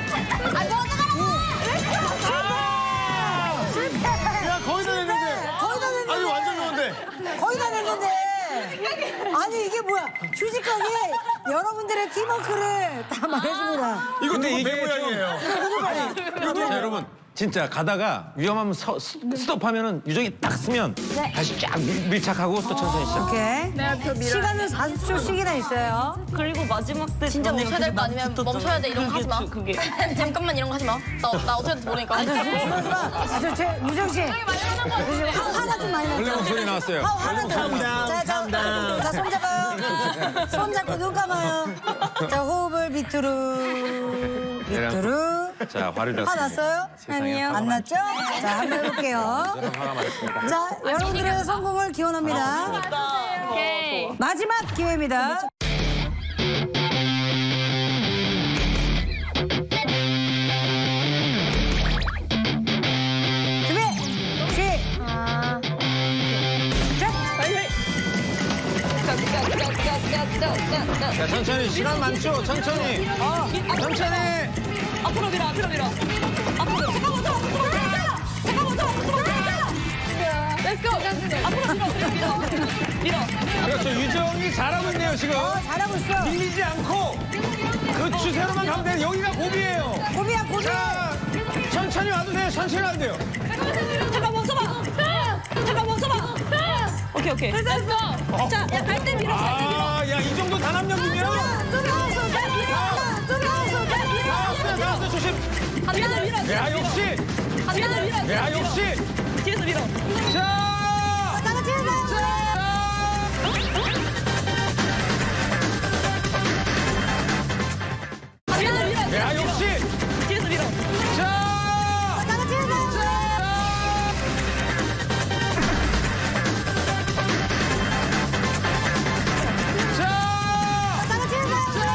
Speaker 1: 야, 거의 다 됐는데.
Speaker 2: 거의 다 됐는데.
Speaker 1: 아니, 완전 좋은데.
Speaker 2: 거의 다 됐는데. 아니, 이게 뭐야. 휴지까지 여러분들의 팀워크를 다 말해줍니다.
Speaker 1: 이거
Speaker 6: 근데
Speaker 1: 누구
Speaker 6: 이게
Speaker 1: 배 모양이에요.
Speaker 6: 자, 여러분. 진짜 가다가 위험하면 서, 스- 스톱하면은 유정이 딱 쓰면 다시 쫙 밀- 밀착하고 또 천천히 시작.
Speaker 2: 오케이. 시간은 사십 초씩이나 있어요.
Speaker 8: 그리고 마지막 때
Speaker 7: 진짜 멈춰야 될 거 아니면 멈춰야 돼 이런 거 하지 마.
Speaker 8: 그게.
Speaker 7: 잠깐만 이런 거 하지 마. 나, 나 어떻게 될지 모르니까.
Speaker 2: 아, 저, 저, 저, 저, 유정 씨. 화, 화가 좀 많이
Speaker 6: 원래
Speaker 2: 났죠?
Speaker 6: 목소리 나왔어요.
Speaker 2: 화, 화가 좀 많이 났죠? 자, 자,
Speaker 1: 참담.
Speaker 2: 자, 손 잡아요. 손 잡고 눈 감아요. 자, 호흡을 밑으로. 삐뚤루.
Speaker 6: 자, 화를
Speaker 2: 화
Speaker 6: 냈습니다.
Speaker 2: 났어요?
Speaker 6: 세상에 화가
Speaker 2: 안 났죠? 자, 한번 해볼게요.
Speaker 6: 저는 화가 많습니다.
Speaker 2: 자, 여러분들의 성공을 기원합니다.
Speaker 7: 오케이.
Speaker 2: 마지막 기회입니다. 준비! 시작!
Speaker 6: 자, 천천히 시간 많죠? 천천히. 어, 천천히.
Speaker 8: 앞으로 밀어, 앞으로 밀어. 앞으로. 잠깐만, 잠깐만, 잠깐만. Let's go. 앞으로 밀어, 밀어, 밀어. 밀어.
Speaker 6: 그렇죠. 유정이 잘하고 있네요, 지금.
Speaker 2: 어, 잘하고 있어.
Speaker 6: 밀리지 않고 그 추세로만 가면 돼요. 여기가 고비예요.
Speaker 2: 고비야, 고비!
Speaker 6: 자, 천천히 와도 돼요. 천천히 와도 돼요.
Speaker 8: 잠깐 멈춰봐. 잠깐 멈춰봐. 오케이, 오케이. 됐어, 됐어. 자, 야, 갈 때 밀어, 갈 때 밀어.
Speaker 6: 아, 야, 이 정도 단합력이면.
Speaker 2: 또 나왔어, 잘 밀어! 또 나왔어, 잘 밀어!
Speaker 6: 나왔어요, 나왔어요. 조심.
Speaker 8: 뒤에서 밀어.
Speaker 6: 야, 역시.
Speaker 8: 뒤에서 밀어.
Speaker 6: 야, 역시.
Speaker 8: 뒤에서 밀어.
Speaker 6: 자.
Speaker 2: 다 같이 해서!
Speaker 8: 뒤에서 밀어.
Speaker 6: 야, 역시.
Speaker 8: 뒤에서 밀어.
Speaker 6: 자.
Speaker 2: 다 같이 해서!
Speaker 6: 자.
Speaker 2: 다 같이 해서!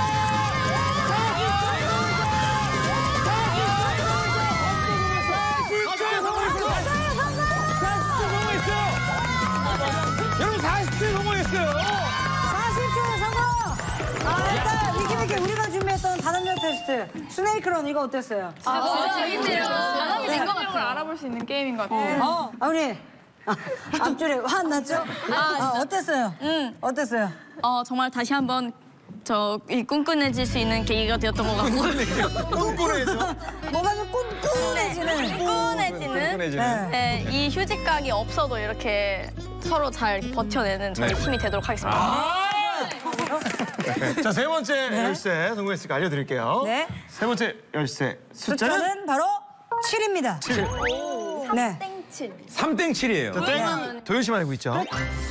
Speaker 6: 여러분 사십 초 성공했어요.
Speaker 2: 사십 초 성공! 아, 일단 위키위키 우리가 준비했던 단합력 테스트 스네이크런 이거 어땠어요?
Speaker 7: 아, 재밌네요. 사람이 된것 같아요. 알아볼 수 있는 게임인 것 같아요.
Speaker 2: 어, 아, 우리 앞줄에 화 안 났죠? 아, 어땠어요? 응. 어땠어요?
Speaker 7: 어, 정말 다시 한번 저 이 끈끈해질 수 있는 계기가 되었던 것 같고.
Speaker 1: 꾼꾼해져.
Speaker 2: 뭔가 좀 꾼꾼해지는.
Speaker 7: 끈끈해지는.
Speaker 6: 끈끈해지는.
Speaker 7: 네, 이 휴지각이 없어도 이렇게 서로 잘 버텨내는 저희 팀이 되도록 하겠습니다.
Speaker 1: 자, 세 번째 열쇠 성공했으니까 알려드릴게요.
Speaker 2: 네.
Speaker 1: 세 번째 열쇠 숫자는
Speaker 2: 숫자는 바로 칠입니다.
Speaker 1: 칠.
Speaker 2: 네.
Speaker 6: 삼 땡 칠이에요.
Speaker 1: 자, 땡은 도현 씨만 알고 있죠?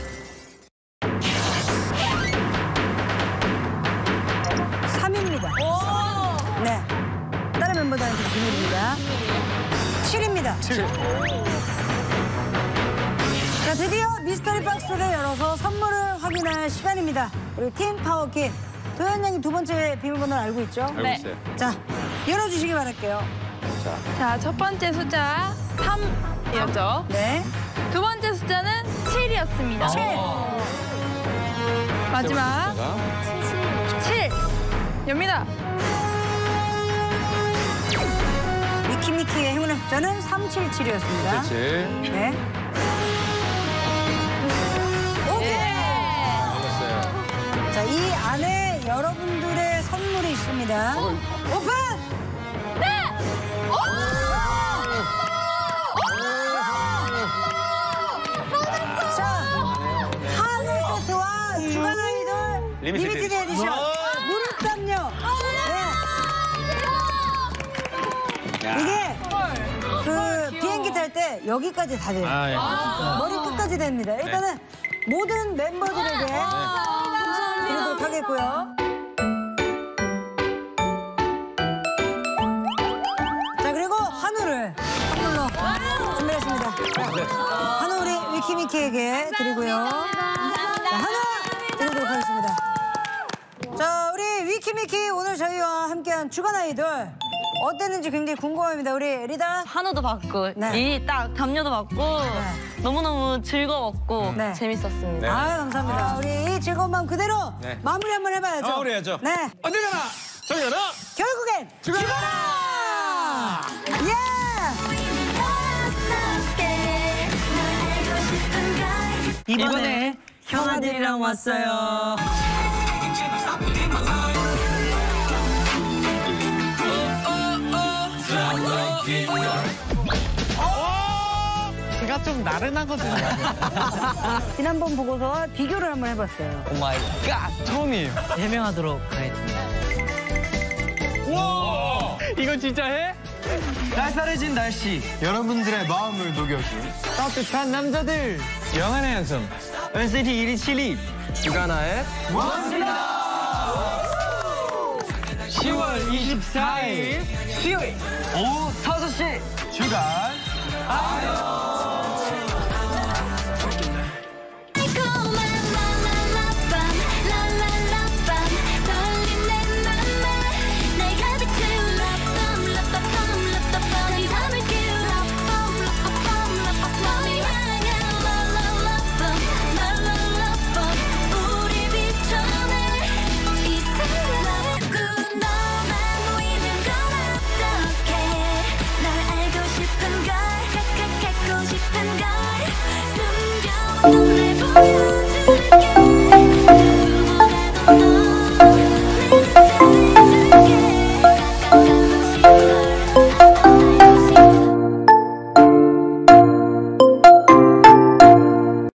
Speaker 2: 삼입니다. 네. 다른 멤버들한테 비밀입니다. 칠입니다.
Speaker 1: 칠.
Speaker 2: 자, 드디어 미스터리 박스를 열어서 선물을 확인할 시간입니다. 우리 팀 파워킷. 도현 양이 두 번째 비밀번호를 알고 있죠?
Speaker 6: 알고
Speaker 7: 네.
Speaker 6: 있어요.
Speaker 2: 자, 열어주시기 바랄게요.
Speaker 7: 자, 첫 번째 숫자 삼이었죠.
Speaker 2: 네.
Speaker 7: 두 번째 숫자는 칠이었습니다.
Speaker 2: 칠.
Speaker 7: 마지막 칠. 엽니다.
Speaker 2: 미키미키의 행운의 숫자는 삼칠칠이었습니다.
Speaker 6: 칠.
Speaker 2: 네. 오케이.
Speaker 6: 알았어요.
Speaker 2: 자, 이 안에 여러분들의 선물이 있습니다. 오픈!
Speaker 7: 네!
Speaker 2: 자, 한우 세트와 주간 아이돌
Speaker 6: 리미티드
Speaker 2: 리미티드 에디션 무릎 담요. 네. 이게 그 비행기 탈 때 여기까지 다 돼요.
Speaker 6: 아, 예.
Speaker 2: 머리 끝까지 됩니다. 일단은 모든 멤버들에게 드리도록 하겠고요. 자, 그리고 한우를 선물로 준비했습니다. 한우 우리 위키미키에게 드리고요. 자, 한우 드리도록 하겠습니다. 자, 우리 위키미키 오늘 저희와 함께한 주간 아이돌 어땠는지 굉장히 궁금합니다. 우리 리다.
Speaker 9: 한우도 받고
Speaker 2: 네.
Speaker 9: 이 딱 담요도 받고 너무너무 즐거웠고
Speaker 2: 네.
Speaker 9: 재밌었습니다.
Speaker 2: 아, 감사합니다. 우리 이 즐거운 마음 그대로
Speaker 6: 네.
Speaker 2: 마무리 한번 해봐야죠.
Speaker 6: 마무리해야죠.
Speaker 2: 네.
Speaker 6: 언제나 정연아.
Speaker 2: 결국엔
Speaker 1: 주간아!
Speaker 2: 예!
Speaker 9: 이번에 형아들이랑 왔어요.
Speaker 5: 제가 좀 나른하거든요.
Speaker 2: 지난번 보고서와 비교를 한번 해봤어요.
Speaker 5: 오 마이 갓! 처음이에요. 해명하도록 하겠습니다.
Speaker 6: 와!
Speaker 5: 이거 진짜 해?
Speaker 10: 쌀쌀해진 날씨, 여러분들의 마음을 녹여줄
Speaker 5: 따뜻한 남자들. 영안의 한숨.
Speaker 10: 엔시티 일이칠이 주간아의
Speaker 5: 시원한
Speaker 10: 시월 이십사일 수요일 오후 다섯 시 주간 아이돌.
Speaker 3: 널 보여줄게 누구보다도 널